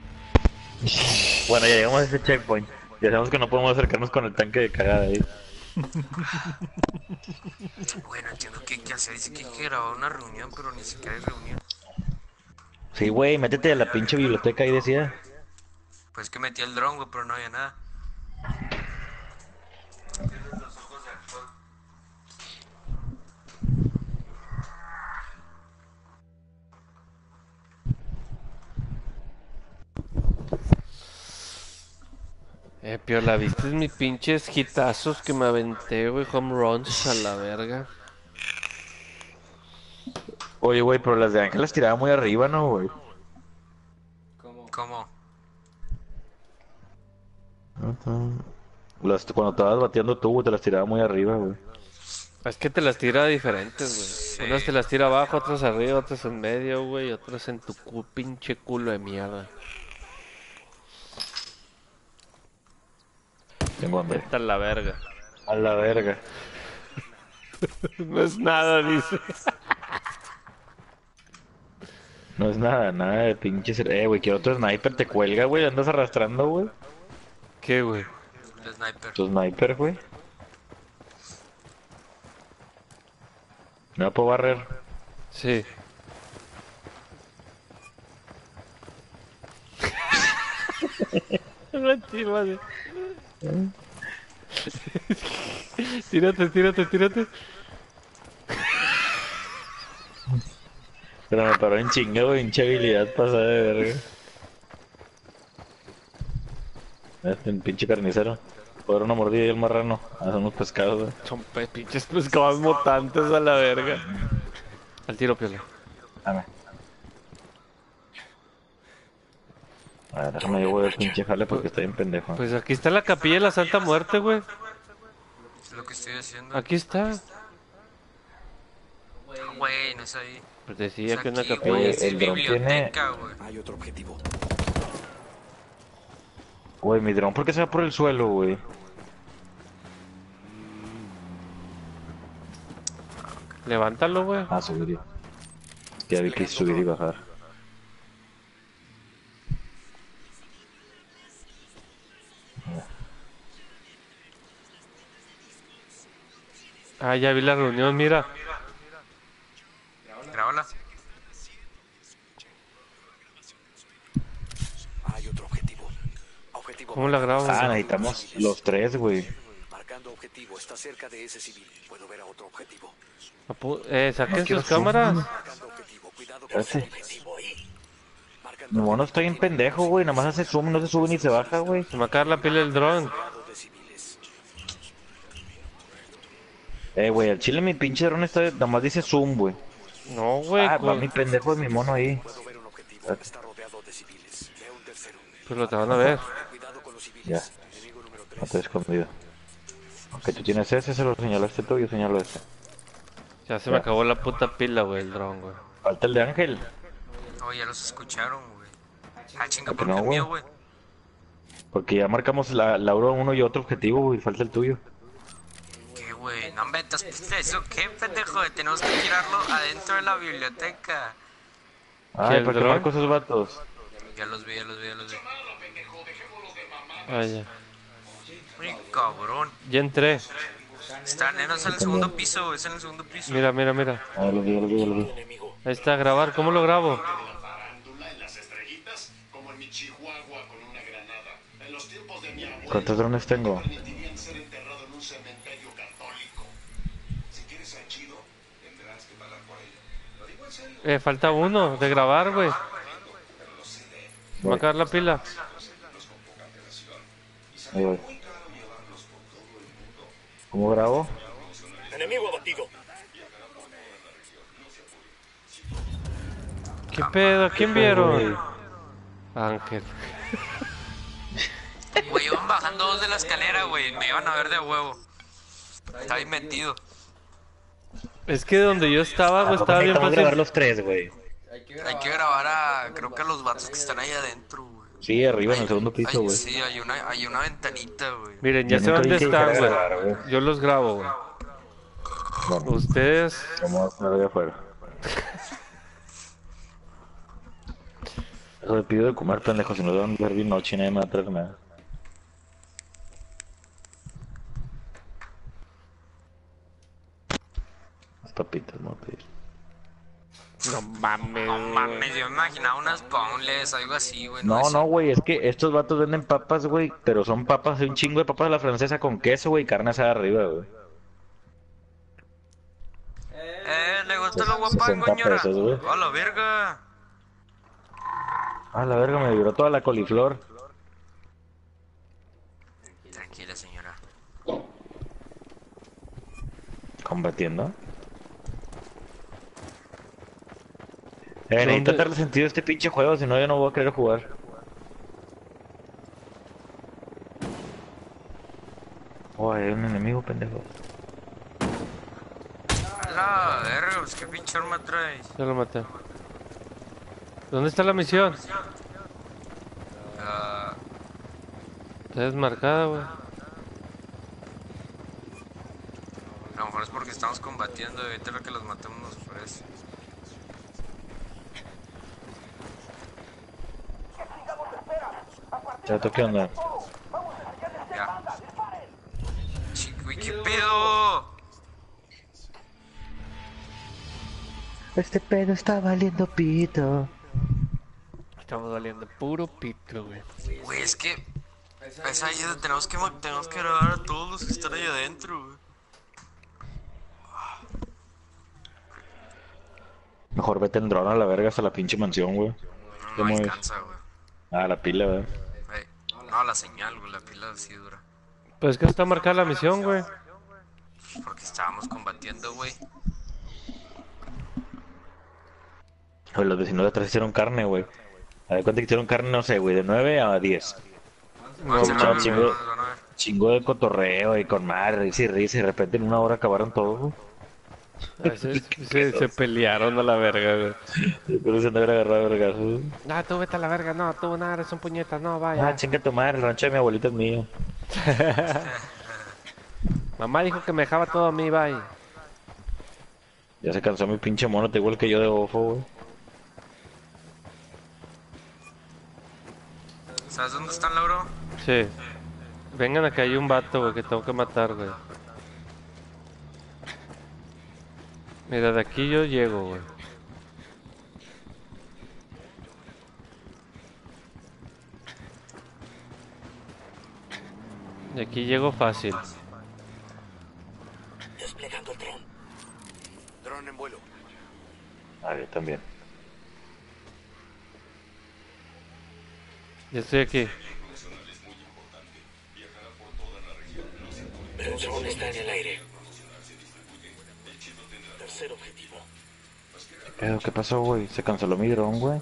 Bueno, ya llegamos a ese checkpoint. Ya sabemos que no podemos acercarnos con el tanque de cagada ahí. Bueno, entiendo qué hacer. Dice que hay que grabar una reunión, pero ni siquiera hay reunión. Sí, güey, métete a la pinche biblioteca ahí decía. Pues que metí el dron, güey, pero no había nada. Piola, ¿viste mis pinches hitazos que me aventé, güey? Home runs a la verga. Oye, güey, pero las de Ángel las tiraba muy arriba, ¿no, güey? ¿Cómo? Cuando estabas bateando tú, güey, te las tiraba muy arriba, güey. Es que te las tira diferentes, güey. Sí. Unas te las tira abajo, otras arriba, otras en medio, güey. Otras en tu pinche culo de mierda. Tengo hambre. Vete a la verga. A la verga. No es nada, dice. No es nada, nada de pinches. Güey, quiero otro sniper, te cuelga, güey. Andas arrastrando, güey. ¿Qué, güey? El sniper. Tu sniper, güey. ¿Me la puedo barrer? Sí. Tírate, tírate. Pero me paró en chinga, güey. Pinche habilidad pasada de verga. Un pinche carnicero. Poder una mordida y el marrano. Ah, son unos pescados, güey. Son pinches pescados mutantes a la verga. Al tiro, Piola. Dame. A ver, déjame yo, güey, el pinche jale porque estoy en pendejo. Pues aquí está la capilla de la Santa Muerte, güey. Es lo que estoy haciendo. Aquí está. Güey, no es ahí. Pues decía Es que una aquí, capilla. güey, es El dron biblioteca, güey. Hay otro objetivo. Güey, mi dron, ¿por qué se va por el suelo, güey? Levántalo, güey. Ah, subir. Ya vi que subir y bajar. Ah, ya vi la reunión, mira. Grábala. Hay otro objetivo. Objetivo. ¿Cómo la grabo? Ah, necesitamos los tres, güey. Marcando objetivo. Está cerca de ese civil. Puedo ver a otro objetivo. Saquen quiero sus cámaras. Marcando objetivo. Cuidado con ese Espérate. objetivo ahí. Mi mono está bien pendejo, güey. Nada más hace zoom, no se sube ni se baja, güey. Se me acaba la pila del dron. De civiles. Güey, al chile mi pinche dron está... Nada más dice zoom, güey. No, güey. Ah, va mi pendejo de mi mono ahí. Puedo ver un objetivo. Está rodeado de civiles. Veo un tercero. Pues lo te van a ver. Cuidado con los civiles. Ya, Enemigo número no 3. estoy escondido. Ok, tú tienes ese, se lo señalaste tú, yo señalo ese. Ya se me acabó la puta pila, güey, el dron, güey. Falta el de Ángel. Oh, ya los escucharon, güey. Ah, chinga, ¿Por qué ¿por no, qué el güey? mío, güey? Porque ya marcamos la Laura uno y otro objetivo, güey. Falta el tuyo. ¿Qué, güey? No metas eso, ¿qué, pendejo? Tenemos que tirarlo adentro de la biblioteca. Ay, el ¿para qué dron? marco esos vatos? Ya los vi. Ah, ya. Uy, cabrón. Ya entré. Están en el segundo piso, güey. Es en el segundo piso. Mira. Ah, lo vi. Ahí está, grabar. ¿Cómo lo grabo? Farándula en las estrellitas, como en mi Chihuahua con una granada. En los tiempos de mi abuelo, ¿Cuántos drones tengo? permitirían ser enterrado en un cementerio católico. Si quieres ser chido, tendrás que pagar por ello. Lo digo en serio. Falta uno de grabar, güey. Se me va a acabar la pila. Ahí voy. ¿Cómo grabo? Enemigo abatido. ¿Qué pedo? ¿A quién vieron? Ángel. Güey, iban bajando dos de la escalera, güey. Me iban a ver de huevo. Está bien metido. Es que donde yo estaba, güey, estaba bien Necesitamos grabar fácil. los tres, güey. Hay que grabar a, creo que a los vatos que están ahí adentro, güey. Sí, arriba en el segundo piso, güey. Sí, hay una ventanita, güey. Miren, ya Yo sé nunca dónde dije que están, fuera a grabar, güey. güey. Yo los grabo, güey. Bueno, Ustedes... vamos a ver de afuera. Eso le pido de comer, pendejo. Si no dan ver bien noche, nadie me va a traer nada. mames. No mames, yo me imaginaba unas boneless, algo así, güey. No, eso. no, güey, es que estos vatos venden papas, güey, pero son papas, un chingo de papas a la francesa con queso, güey, y carne asada arriba, güey. ¿Le gustó lo guapa, 60 ñora? pesos, güey. A la verga. Ah, la verga, me vibró toda la coliflor. Tranquila, señora. Combatiendo. Necesito ¿Dónde? darle sentido a este pinche juego, si no yo no voy a querer jugar. Oh, hay un enemigo, pendejo. A la verga, pues qué pinche arma traes. Ya lo maté. ¿Dónde está la misión? Ah, Está desmarcada, güey. a lo mejor es porque estamos combatiendo y ahorita lo que los matemos nos ofrece. Chato, ¿qué onda? Ya. Chico, ¿y qué pedo? Este pedo está valiendo pito. Estamos valiendo puro pito, güey. Güey, es que es ahí donde tenemos que grabar a todos los que están ahí adentro, güey. Mejor vete en dron a la verga hasta la pinche mansión, güey. No ¿Cómo es? alcanza, güey. Ah, la pila, ¿verdad? No, la señal, güey, la pila sí dura. Pues es que está marcada la misión, güey. Porque estábamos combatiendo, güey. Oye, los vecinos de atrás hicieron carne, güey. A ver cuánto hicieron carne, no sé, güey, de 9 a 10. No, Van a ver, chingo. güey, van a ver. Chingo de cotorreo y con madre, risa y risa, y de repente en una hora acabaron todos, güey. Se pelearon a la verga, güey. Pero se andaba agarrado a vergazos. Ah, tú vete a la verga, no, tú nada, eres un puñeta, no, vaya. Ah, chinga tu madre, el rancho de mi abuelita es mío. Mamá dijo que me dejaba todo a mí, bye. Ya se cansó mi pinche mono, te igual que yo de ofo, güey. ¿Sabes dónde están, Lauro? Sí. Vengan acá, hay un vato, güey, que tengo que matar, güey. Mira, de aquí yo llego, güey. De aquí llego fácil. Desplegando el dron. Dron en vuelo. Ah, yo también. Ya estoy aquí. El dron está en el aire. Tercer objetivo. ¿Qué pasó, güey? Se canceló mi dron, güey.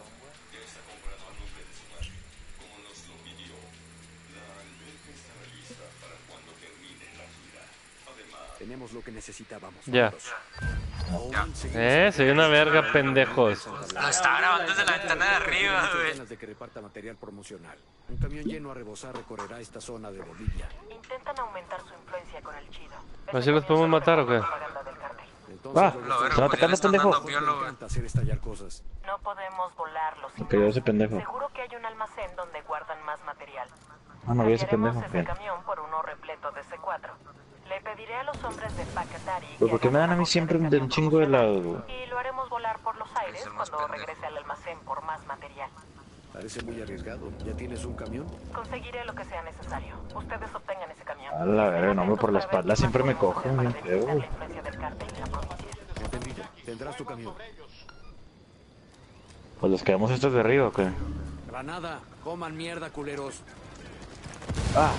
Tenemos lo que necesitábamos. Ya. Aún seguimos Soy una verga, pendejos. Lo estaba grabando desde la ventana de arriba, muchas güey. ganas de que reparta material promocional. Un camión lleno a rebosar recorrerá esta zona de Bolivia. Intentan aumentar su influencia con el chido. ¿Así los podemos matar o qué? Propaganda del cártel. Entonces, Ah, lo que Lo ¿están verga, pues ya le atacando, están pendejo? dando me piolo, güey. encanta hacer estallar cosas. No podemos volarlo sin Que yo más. ese pendejo. Seguro que hay un almacén donde guardan más material. Ah, no vi ese Cambiaremos pendejo. ese Bien. camión por uno repleto de C4. Le pediré a los hombres de Pacatari Pero ¿por qué me dan a mí siempre un chingo de lados, güey? y lo haremos volar por los aires Es el más cuando pendejo. regrese al almacén por más material. Parece muy arriesgado. ¿Ya tienes un camión? Conseguiré lo que sea necesario. Ustedes obtengan ese camión. A la verga, no, hombre, por la espalda siempre me cogen, bien feo, La güey. influencia del cártel en la provincia. Entendido. Tendrás tu camión. Pues los quedamos estos de arriba, ¿o qué? Granada. Coman mierda, culeros. Ah,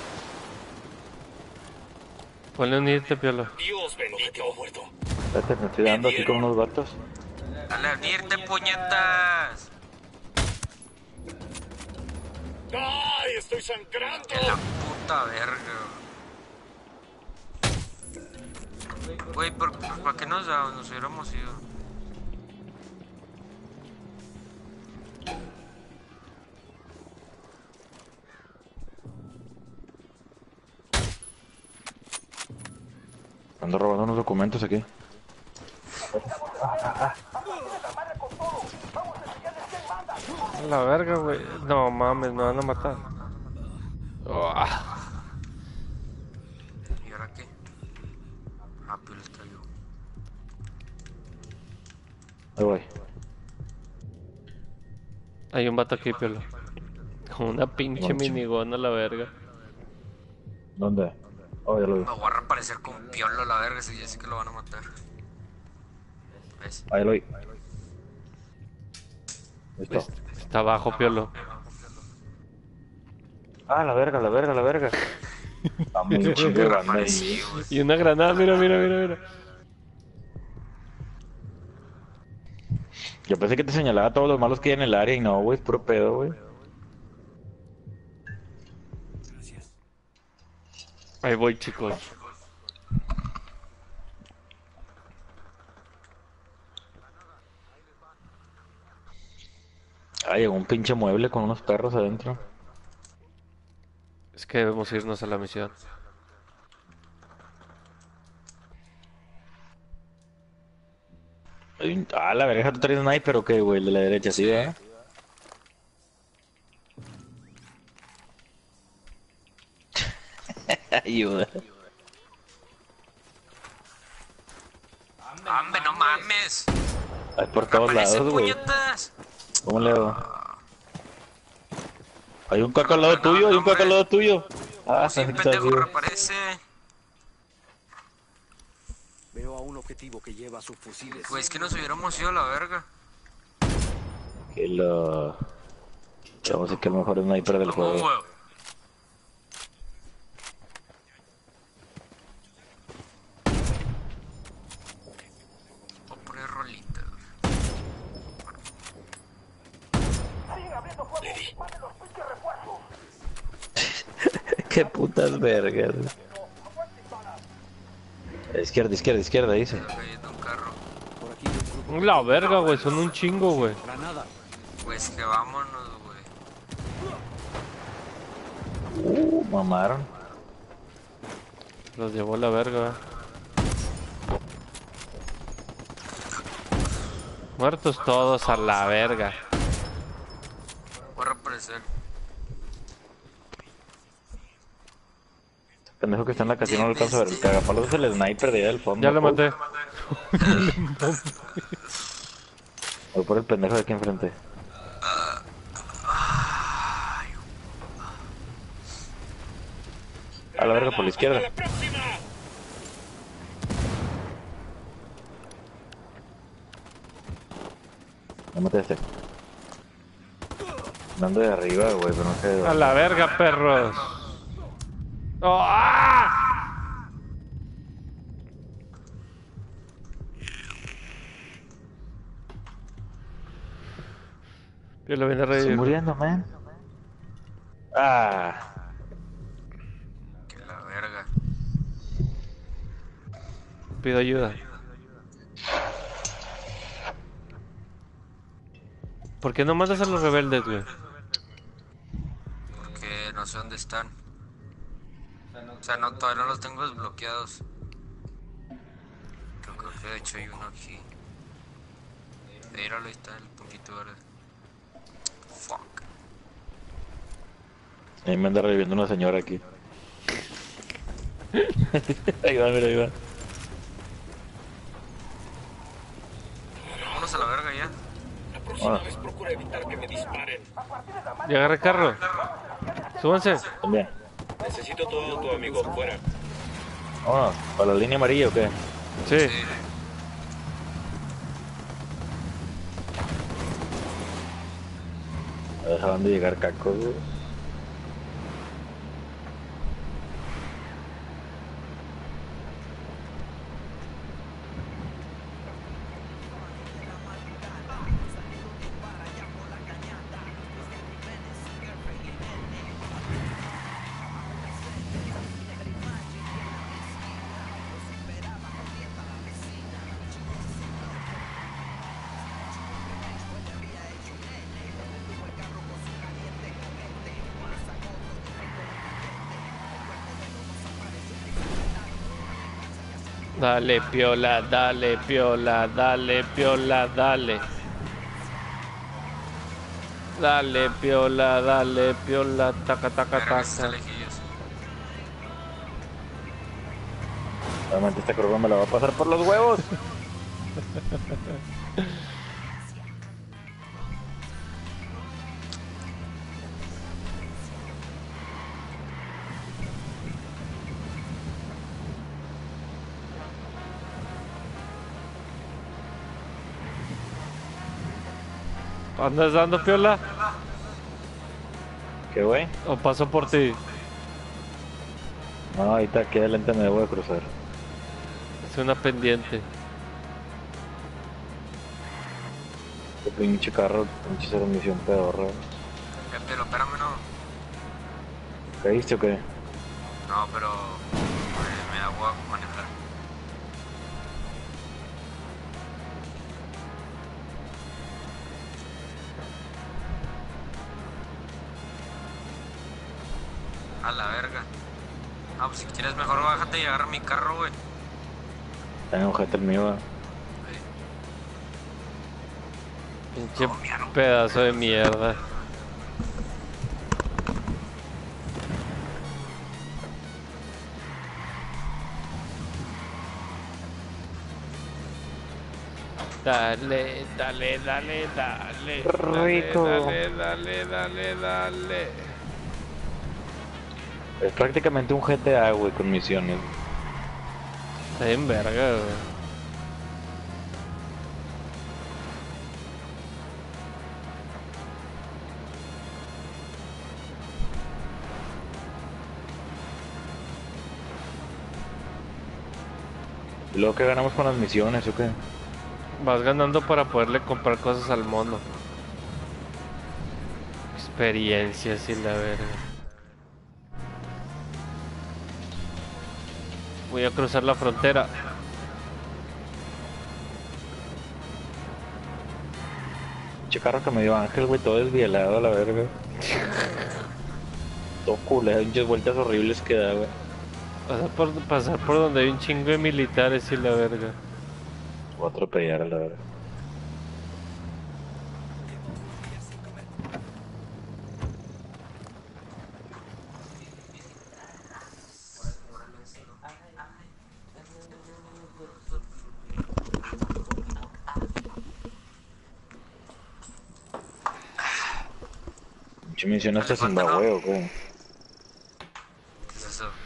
Ponle un irte, piolo. Dios bendito. Muerto. espérate, me estoy dando aquí con unos vatos. Dale a unirte, puñetas. ¡Ay, estoy sangrando! En la puta verga. Güey, ¿para qué nos hubiéramos ido? Ando robando unos documentos aquí. A la verga, güey. No mames, me van a matar. ¿Y ahora qué? Ah, pero está yo. Ahí voy. Hay un vato aquí, Piolo. Con una pinche minigona a la verga. ¿Dónde? Oh, ya lo vi. Me voy a reaparecer con Piolo a la verga, si ya sé que lo van a matar. ¿Ves? Ahí lo vi. Listo. Está abajo, Piolo. Ah, la verga, la verga, la verga. Vamos, un chingo de banda ahí. Sí, güey. Y una granada, mira, mira, mira, mira. Yo pensé que te señalaba a todos los malos que hay en el área y no, güey, es puro pedo, güey. Ahí voy, chicos. Ah, llegó un pinche mueble con unos perros adentro. Es que debemos irnos a la misión. Ah, la verga, tú traes sniper o qué, güey, el de la derecha, sí, ¿verdad? Ayuda. ¡Hombre, no mames! Hay por todos ¡Aparece, lados, güey. puñetas! ¿Cómo le hago? Hay un caco al lado tuyo, hay un caco al lado tuyo. Ah, Sí, está pendejo, chido. reaparece. Veo a un objetivo que lleva sus fusiles. Pues que nos hubiéramos ido a la verga. Que lo... Vamos a decir que el mejor sniper del ¿Cómo, juego. güey? Voy a poner rolita, güey. Qué putas vergas. Izquierda, izquierda, izquierda, dice. Está cayendo un carro. Por aquí hay un grupo. La verga, güey, son un chingo, güey. Granada. Pues que vámonos, güey. Mamaron. Los llevó a la verga. Muertos todos a la verga. Voy a reaparecer. Pendejo que está en la casilla no lo alcanzo a ver. El cagapalos es el sniper de allá del fondo. Ya lo maté. Voy por el pendejo de aquí enfrente. A la verga por la izquierda. No maté a este. Ando de arriba, güey, pero no sé de A dónde. la verga, perros. ¡Oh, ¡ah! Yo lo vine a Estoy reír. muriendo, man. Ah. Que la verga. Pido ayuda. ¿Por qué no mandas a los rebeldes, güey? Porque no sé dónde están. O sea, no, todavía no los tengo desbloqueados. Creo que de hecho hay uno aquí. Míralo, ahí está el puntito verde. Fuck. Ahí me anda reviviendo una señora aquí. Ahí va, mira, ahí va. Vámonos a la verga ya. Ah, Ya agarré carro. Súbanse. también. Necesito todo tu amigo fuera. Vámonos, ¿para la línea amarilla o qué? Sí. Sí. Dejaban de llegar cacos, güey. Dale, piola, dale, piola, dale, piola, dale. Dale, piola, taca, taca, Verga, sí está taca. lejillos. Realmente esta curva me la va a pasar por los huevos. ¿Andas dando piola? ¿Qué, güey? ¿O paso por ti? No, ahorita aquí adelante me debo de cruzar. Es una pendiente. Qué pinche carro, pinche transmisión pedorra. Pero espérame, no. ¿Caíste o qué? No, pero me da huevo manejar. A la verga. Ah, pues si quieres mejor bájate y agarra mi carro, güey. Está ojete el mío, güey. Pinche pedazo de mierda. Dale, dale, dale, dale. Rico. Dale, dale, dale, dale. Es prácticamente un GTA, güey, con misiones. Está bien verga, güey. ¿Y luego qué ganamos con las misiones o qué? Vas ganando para poderle comprar cosas al mono. Experiencias y la verga. Voy a cruzar la frontera. Pinche carro que me dio Ángel, güey, todo desvielado a la verga. Todo culero, pinches vueltas horribles que da, güey. Pasar por donde hay un chingo de militares y la verga. Voy a atropellar a la verga. Pinche misión hasta Zimbabue o qué. ¿Qué es eso?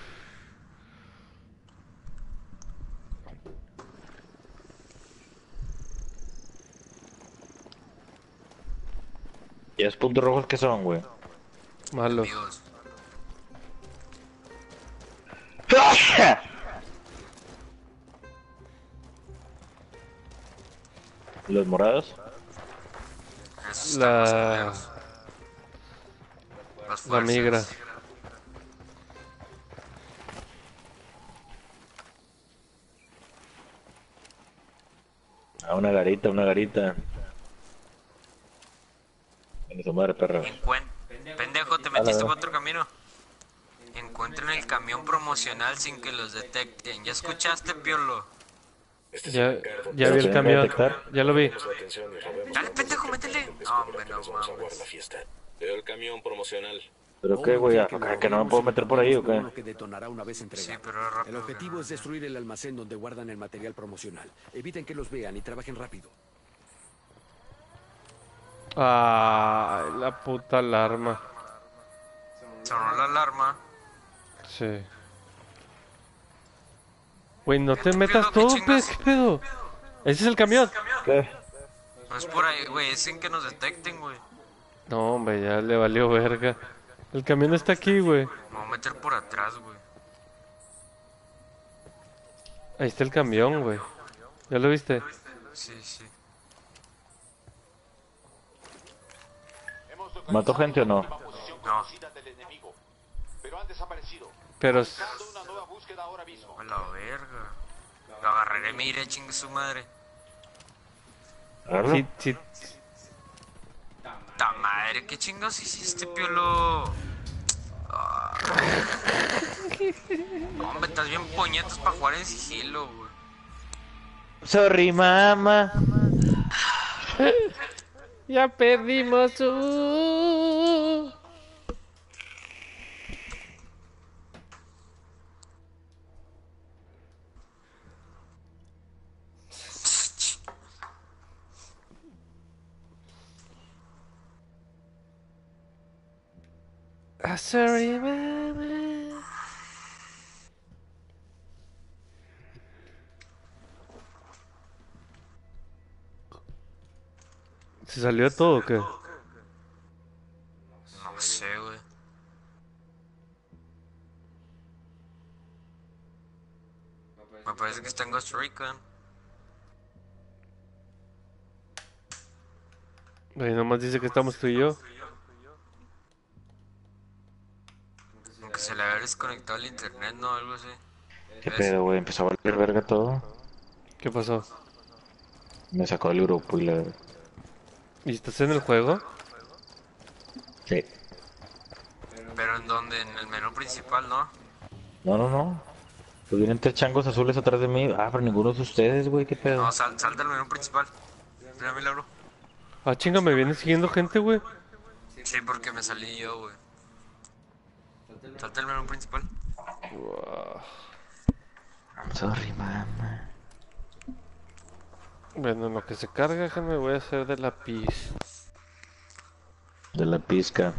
¿Y esos puntos rojos qué son, güey? Malos. Amigos. ¿Y los morados? Esos están más La... culeros. Las La fuerzas. migra. Ah, una garita, una garita. En su madre, perra. Pendejo, te metiste por otro camino. Encuentren el camión promocional sin que los detecten. ¿Ya escuchaste, Piolo? Ya vi el ¿Tienen que camión. detectar? Ya lo vi. Dale, pendejo, métele. No, hombre, no mames. Veo el camión promocional. ¿Pero qué, güey? ¿Acá que no me puedo meter por ahí o qué? Uno que detonará una vez entregado. Sí, pero es rápido. El objetivo es destruir el almacén donde guardan el material promocional. Eviten que los vean y trabajen rápido. Ay, la puta alarma. Sonó la alarma. Sí. Güey, no te ¿Qué metas pedo? tú, ¿Qué chingas? ¿qué pedo? Ese es el camión. ¿Qué? No es por ahí, güey. Es sin que nos detecten, güey. No, hombre, ya le valió verga. El camión está aquí, güey. Me voy a meter por atrás, güey. Ahí está el camión, güey. ¿Ya lo viste? Sí, sí. Hemos ¿Mató gente o no? localizado una posición No. conocida del enemigo, pero han desaparecido. Pero... Dando una nueva búsqueda ahora mismo. A la verga. Lo agarraré, mire, chingue su madre. ¿Agarro? Sí, ¡Ta madre! ¿Qué chingados hiciste, Piolo? Ah. Hombre, estás bien puñetas para jugar en sigilo, güey. Sorry, mamá. ya perdimos. Sorry, mama. Se ¿Se salió de todo o qué? No sé, güey. Me parece que está en Ghost Recon. Ahí nomás dice que estamos tú y yo. Aunque se le había desconectado el internet, ¿no? Algo así. ¿Qué pedo, güey? Empezó a valer verga todo. ¿Qué pasó? Me sacó del grupo y la... ¿Y estás en el juego? Sí. Pero ¿en dónde? En el menú principal, ¿no? No. Pues vienen 3 changos azules atrás de mí. Ah, pero ninguno de ustedes, güey. ¿Qué pedo? No, sal del menú principal. Mira, milagro. Ah, chinga, me viene siguiendo gente, güey. Sí, porque me salí yo, güey. Salta el menú principal. I'm sorry, mamá. Bueno, en lo que se carga, déjame, voy a hacer de la pis. De la pizca.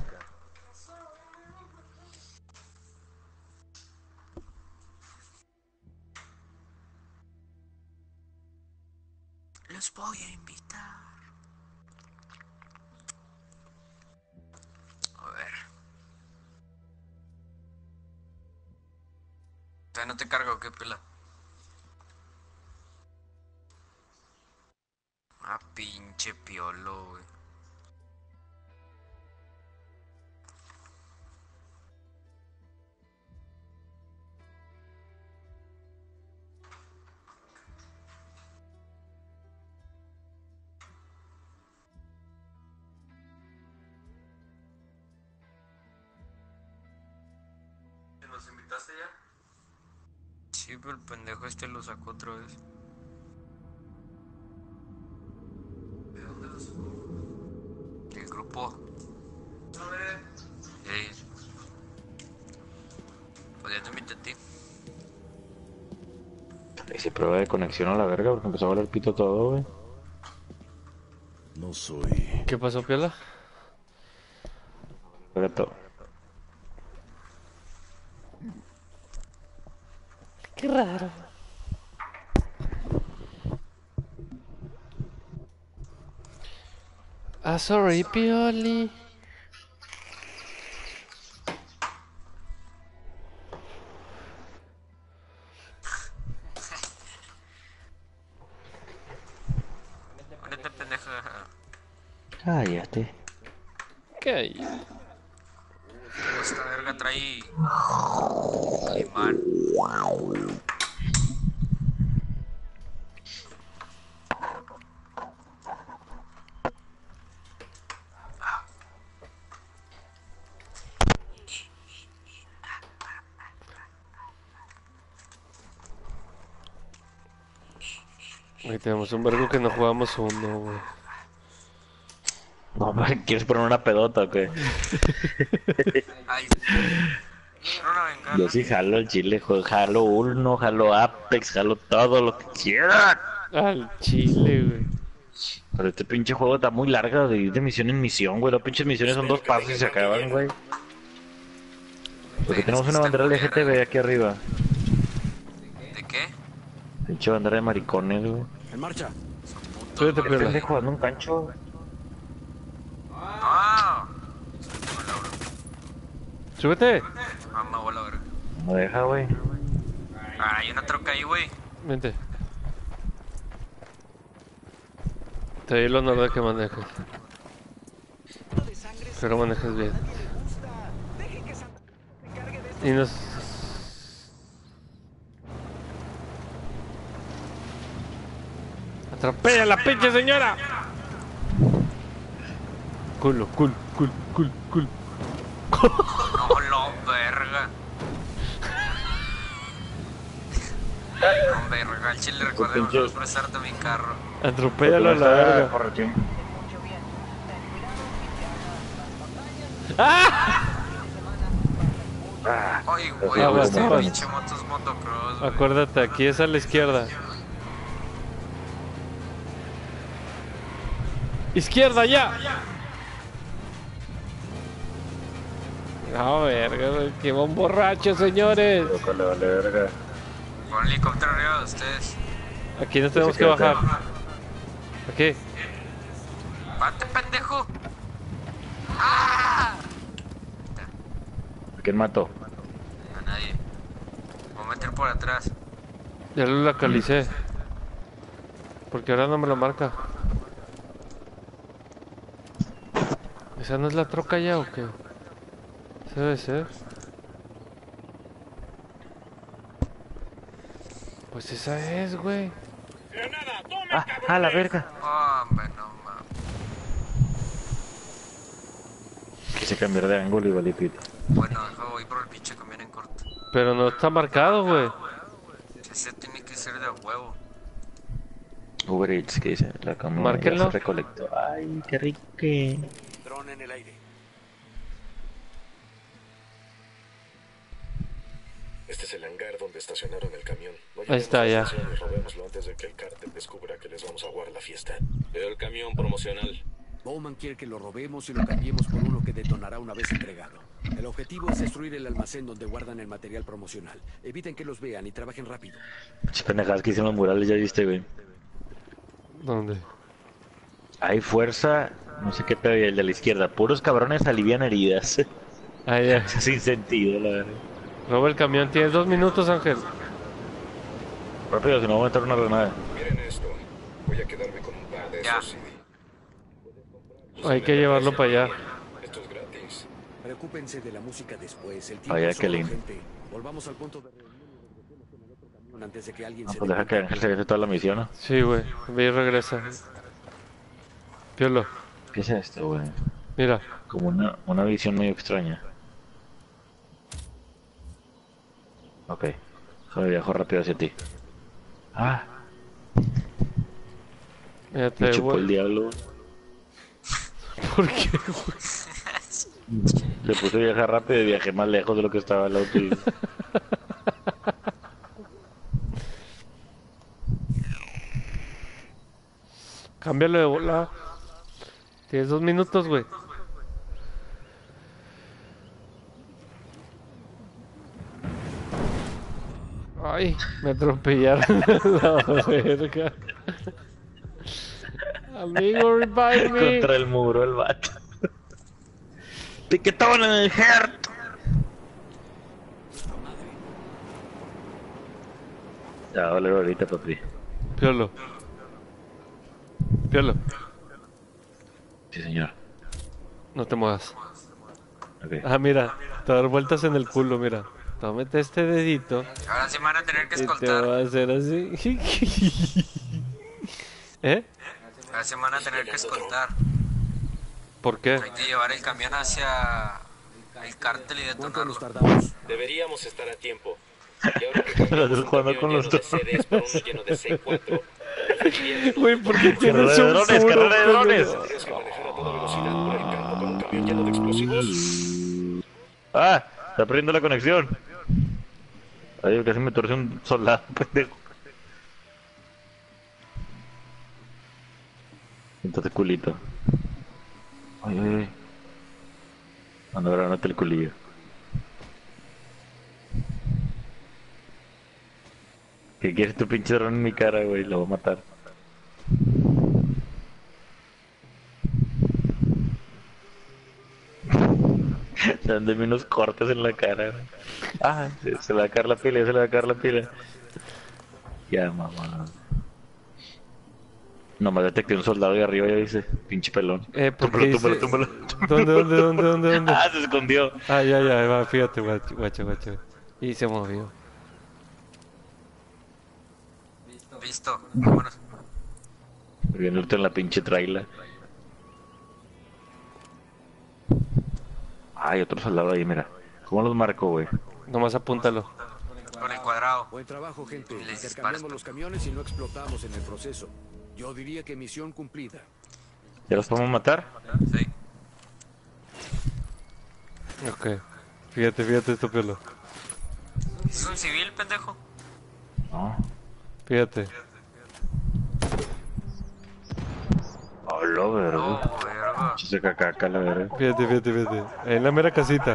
Los voy a invitar. A ver. ¿Todavía no te cargo o qué, pela? Ah, pinche piolo, güey. ¿Los invitaste ya? Sí, pero el pendejo este lo sacó otra vez. ¿De dónde lo sacó? Del grupo. A ver. Pues ya te invité a ti. Hice prueba de conexión a la verga porque empezó a valer pito todo, güey. No soy... ¿Qué pasó, Piola? Era todo. Qué raro. Ah, sorry, Pioli. Ponete pendeja. Cállate. ¿Qué hay? Esta verga trae imán. Ahí tenemos un vergo que no jugamos uno, güey. No, ¿quieres poner una pedota o qué? Ay, era una bengala. Yo sí jalo el chile, jalo Uno, jalo Apex, jalo todo lo que quieran. Al chile, güey. Pero este pinche juego está muy largo de ir de misión en misión, güey. Las pinches misiones son 2 pasos y se acaban, güey. Porque tenemos una bandera LGTB aquí arriba. ¿De qué? Pinche bandera de maricones, güey. ¡En marcha! Súbete, ¿Qué Piola. pendejo jugando un cancho? ¡Ah! Súbete. Mamá, bola, verga. No deja, güey. Ah, hay una troca ahí, güey. Vente. Te doy el honor de que manejes. Pero manejes bien. Y nos... ¡Atropella a la pinche señora! Culo. No, lo verga. No, verga. Al chile recordé no prestarte mi carro. Atropéllalo a la verga. Ay, güey, Aguas, este aguas. pinche motos motocross, güey. Acuérdate, aquí es a la izquierda. ¡Izquierda, ya! No, verga, güey, que va un borracho, señores. Loco, le vale verga. Con el helicóptero arriba de ustedes. Aquí nos tenemos que bajar. Aquí. ¡Mate, pendejo! ¡Ah! ¿A quién mató? A nadie. Voy a meter por atrás. Ya lo localicé. Porque ahora no me lo marca. ¿Esa no es la troca ya o qué? Esa debe ser. Pues esa es, güey. Ah, la verga. Hombre, no mames. Quise cambiar de ángulo y valí pito. Bueno, voy por el pinche camión en corto. Pero no está marcado, güey. Ese tiene que ser de huevo. Uber Eats, ¿qué dice? La comida Márquenlo. se recolectó. Ay, qué rico. Dron en el aire. Este es el hangar donde estacionaron el camión. No Ahí está, ya. llevemos la estación y robémoslo antes de que el cártel descubra que les vamos a aguar la fiesta. Veo el camión promocional. Bowman quiere que lo robemos y lo cambiemos por uno que detonará una vez entregado. El objetivo es destruir el almacén donde guardan el material promocional. Eviten que los vean y trabajen rápido. Muchas pendejadas que hicieron los murales, ya viste, güey. ¿Dónde? Hay fuerza, no sé qué pedo, y el de la izquierda. Puros cabrones alivian heridas. Ah, ya. Sin sentido, la verdad. Roba el camión. Tienes 2 minutos, Ángel. Rápido, si no voy a meter una granada. Miren esto. Voy a quedarme con un par de Ya. esos CD. Hay que llevarlo para allá. Esto es gratis. Preocúpense de la música después. El tiempo Vaya, es qué oro, lindo. gente. Volvamos al punto de reunión y regresemos con el otro camión antes de que alguien No, se pues dé deja que cuenta. Ángel se hace toda la misión, ¿no? Sí, güey. Ve y regresa. Piolo. ¿Qué es esto, güey? Mira. Como una visión medio extraña. Ok. Joder, viajo rápido hacia ti. Ah, Mira, me te chupó el diablo. ¿Por qué, güey? Le puse viajar rápido y viajé más lejos de lo que estaba el auto. Cámbialo de bola. Tienes 2 minutos, güey. Ay, me atropellaron la verga. Amigo, revive me. Contra el muro el vato. Piquetón en el heart. Ya, vale, ahorita, papi. Piolo. Piolo, Sí, señor. no te muevas. Ok. Ah, mira, te va a dar vueltas en el culo, mira. Tómate este dedito Ahora sí me van a tener que y te escoltar. va a hacer así. ¿Eh? Ahora sí me van a tener que escoltar. ¿Por qué? Hay que llevar el camión hacia el cártel y ¿Cuánto detonarlo. nos tardamos? Deberíamos estar a tiempo. Y ahora que cambiamos un Jugando camión con lleno los de dos. CDs por uno lleno de C4, preferiría que Güey, ¿por qué Carrera tienes de un drones, furo, carrera de drones. pendejo? tendrías que manejar a toda velocidad por el campo con un camión lleno de explosivos. Ah, está perdiendo la conexión. Ay, casi me torce un soldado, pendejo. Entonces culito. Ay, ay, ay. Ando grabándote el culillo. ¿Qué quieres tu pinche dron en mi cara, güey? Lo voy a matar. Dándome unos cortes en la cara, güey. Ah, se le va a caer la pila, ya se le va a caer la pila. Ya, mamá. Nomás detecté un soldado de arriba, ya dice, pinche pelón. ¿Por qué Túmbalo, dice- túmbalo. ¿Dónde? Ah, se escondió. Ah, ya, va, fíjate, guacho. Y se movió. Listo, vámonos. Viéndote en la pinche traila. Ay, otro soldado ahí, mira. ¿Cómo los marco, güey? Nomás apúntalo. Con el cuadrado. Buen trabajo, gente. Les disparas, Intercambiamos papá. los camiones y no explotamos en el proceso. Yo diría que misión cumplida. ¿Ya los podemos matar? Sí. Ok. Fíjate esto, Piolo. ¿Es un civil, pendejo? No. Fíjate. Hola, verga. No, verga. Se cacaca, la verga. Fíjate. Ahí en la mera casita.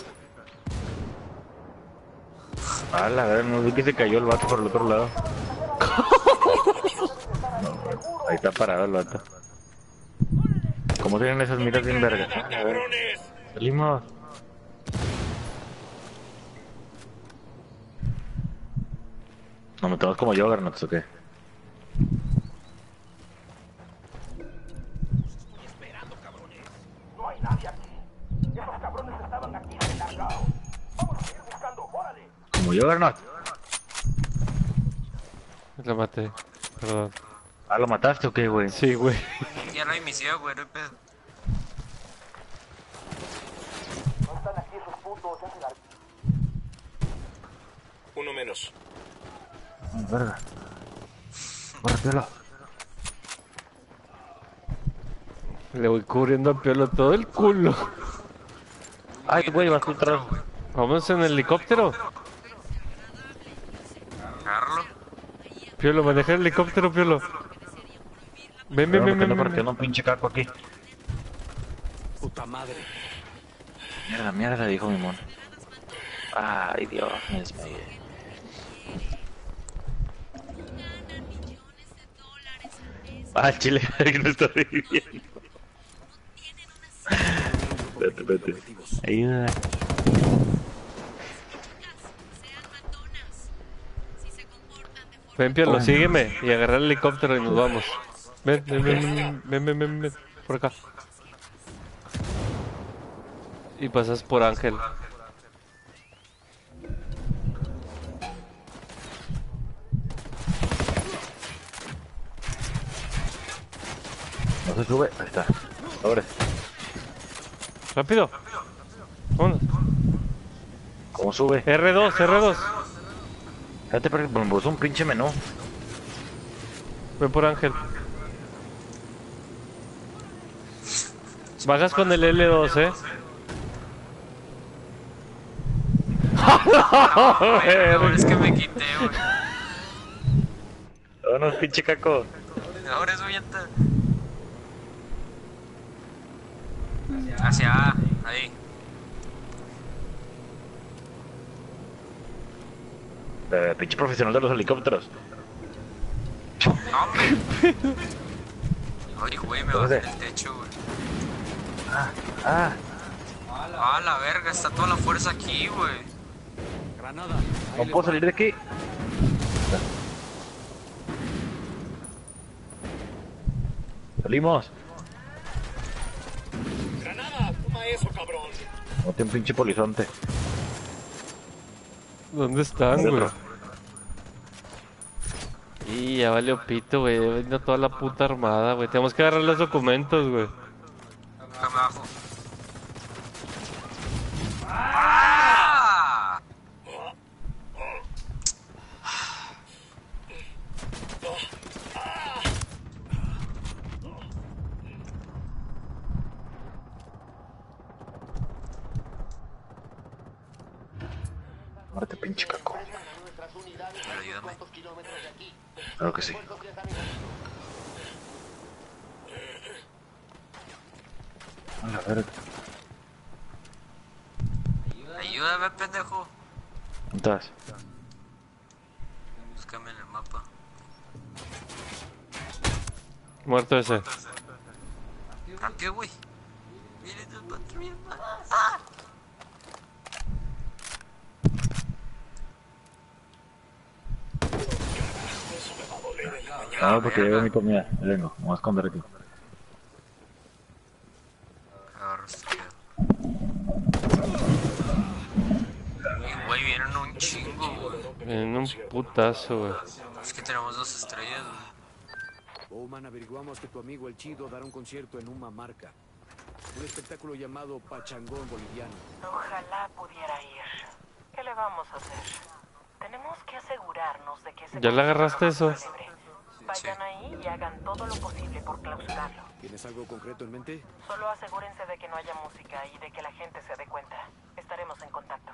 Ah, la verga, no vi que se cayó el vato por el otro lado. No, ahí está parado el vato. ¿Cómo tienen esas miras bien vergas? A ver, ¡Cabrones! salimos. ¿No metemos como Juggernaut o qué? No hay nadie aquí. Esos cabrones estaban aquí recargados. Vamos a seguir buscando, órale. ¿Como Juggernaut? La maté. Perdón. Ah, ¿lo mataste o qué, güey? Sí, güey. Ya no hay misión, güey, no hay pedo. No están aquí esos putos, ya se la... Uno menos. Verga. Guárdatelo. Le voy cubriendo a Piolo todo el culo. Ay, güey, vas a entrar. Vamos en helicóptero. Agarrarlo. Piolo, maneja el helicóptero, Piolo. Ven, ven, ven, ven. ¿Por qué no un pinche caco aquí? Puta madre. Mierda, mierda, dijo mi mono. Ay, Dios, me desmayé. Ah, Chile, que no está reviviendo. Vete, vete. Ayuda. Ven, Piolo, sígueme y agarrar el helicóptero y nos vamos. Ven, ven, ven, ven, ven, ven, ven, por acá. Y pasas por Ángel. No se sube, ahí está. Ahora, Rápido. Vámonos. ¿cómo sube? R2, R2. Espérate, porque me puso un pinche menú. Ven por Ángel. Bajas con el L2, Ahora es que me quité, güey. Vámonos, pinche caco. Ahora es oyenta. Hacia A, ahí. Pinche profesional de los helicópteros. No, hombre. Ay, güey, me bajé del techo, güey. Ah, Ah, la verga, está toda la fuerza aquí, güey. Granada. ¿no puedo salir de aquí? Salimos. ¡Granada! ¡Toma eso, cabrón! No tiene un pinche polizonte. ¿Dónde están, güey? Dentro. Y ya valió pito, güey. Vino toda la puta armada, güey. Tenemos que agarrar los documentos, güey. Acá abajo. ¡Ah! Muerte, pinche caco. Pero ayúdame. Claro que sí. A la verga. Ayúdame, pendejo. ¿Dónde estás? Búscame en el mapa. Muerto ese. Rápido, güey. Miren el patrulla. ¡Ah! No, porque llevo mi comida. Ahí vengo, me voy a esconder aquí. Agarro este pedo. Y, güey, vienen un chingo, güey. En un putazo, güey. Es que tenemos 2 estrellas, güey. Bowman, averiguamos que tu amigo El Chido dará un concierto en Humamarca. Un espectáculo llamado Pachangón Boliviano. Ojalá pudiera ir. ¿Qué le vamos a hacer? Tenemos que asegurarnos de que ese ¿Ya le agarraste eso? concierto sea libre. Vayan ahí y hagan todo lo posible por clausurarlo. ¿Tienes algo concreto en mente? Solo asegúrense de que no haya música y de que la gente se dé cuenta. Estaremos en contacto.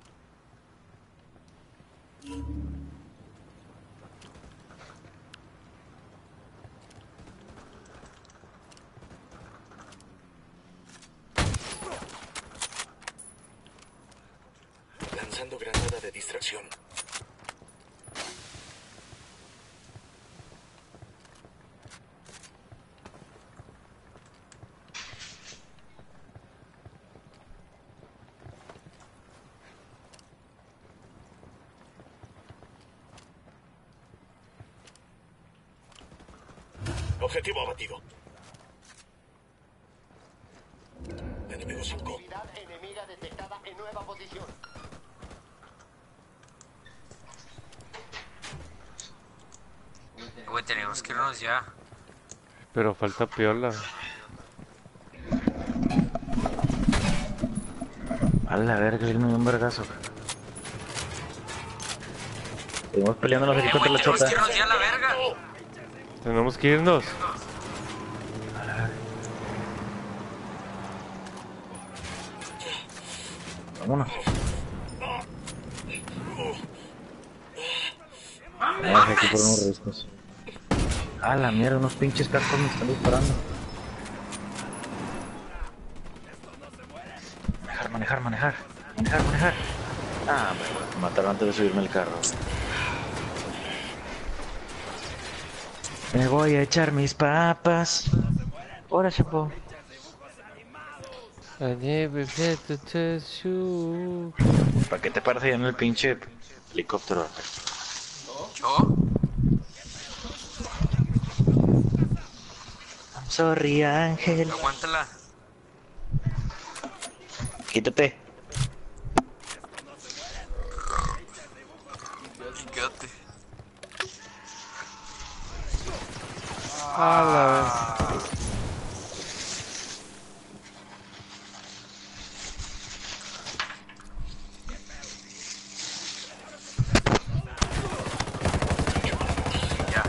Lanzando granada de distracción. Objetivo abatido. Enemigo 5. Unidad enemiga detectada en nueva posición. Güey, tenemos que irnos ya. Pero falta piola. A la verga, que me dio un vergazo. Seguimos peleándonos aquí contra la Tenemos chota. que irnos ya a la verga. Tenemos que irnos. Vámonos. Vamos aquí por unos riscos. A la mierda, unos pinches cascos me están disparando. Manejar. Ah, me mataron antes de subirme al carro. Me voy a echar mis papas. Ahora, chapo. I never had to test you. ¿Para qué te paras allá en el pinche helicóptero? ¿Yo? I'm sorry, Ángel. Aguántala. Quítate. Quédate. A la vez. Ya.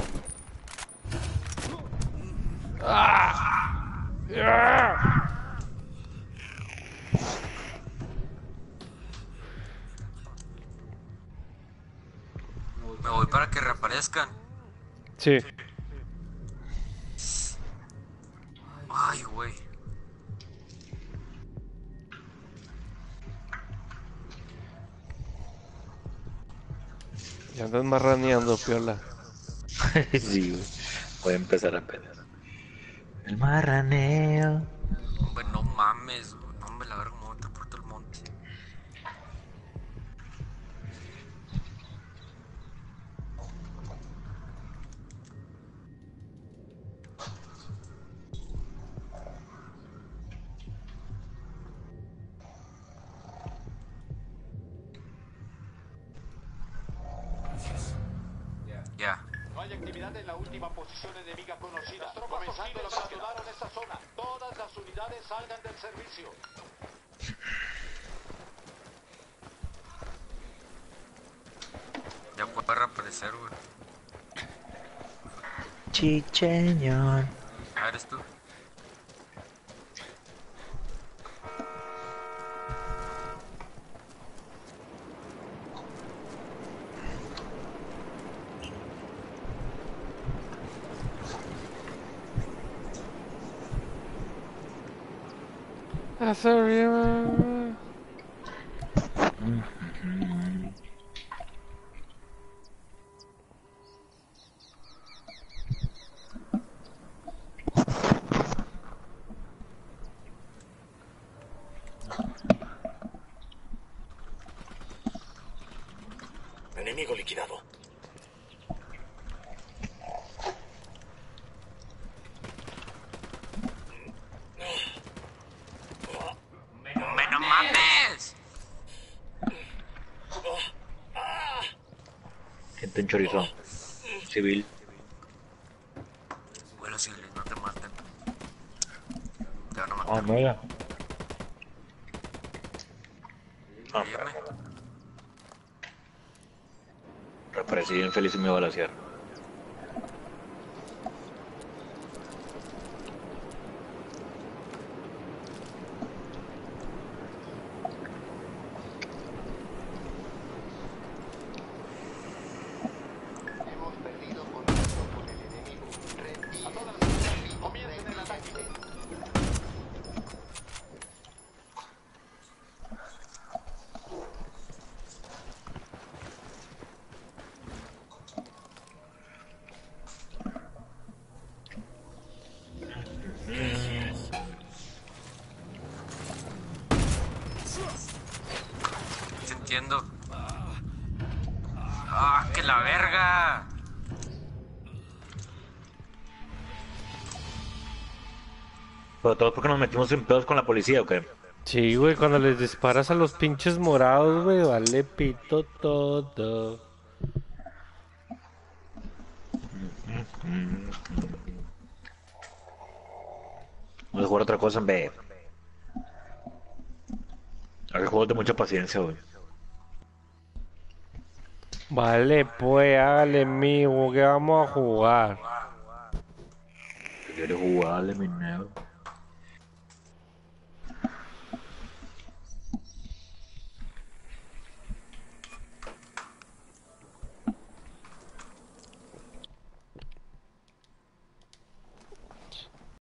Me voy para que reaparezcan. Sí. Ay, güey. Ya andas marraneando, piola. Sí, güey. Voy a empezar apenas. El marraneo. Hombre, no mames, güey. No, hombre, la verga, me voy a meter por todo el monte. Ya. No hay actividad en la última posición enemiga conocida. Las tropas hostiles abandonaron esta zona. Todas las unidades salgan del servicio. Ya puede reaparecer, güey. Chicheñón. Ah, ¿eres tú? Hacia arriba. Enemigo liquidado. ¡Hombre, no mames! Gente en chorizo. Civil. Güey, los civiles no te maten. Te van a matar. Ah, no era. Ah, Dígame. reaparecí bien feliz y me iba a balacear. Hemos perdido contacto con el enemigo. A todas las unidades, comiencen el ataque. Te entiendo. ¡Ah, que la verga! Pero todo porque nos metimos en pedos con la policía, ¿o qué? Sí, güey, cuando les disparas a los pinches morados, güey, vale pito todo. Vamos a jugar otra cosa en B. Hay juegos de mucha paciencia, güey. Vale, pues, hágale, mijo, que vamos a jugar. Si quieres jugarle, mi negro.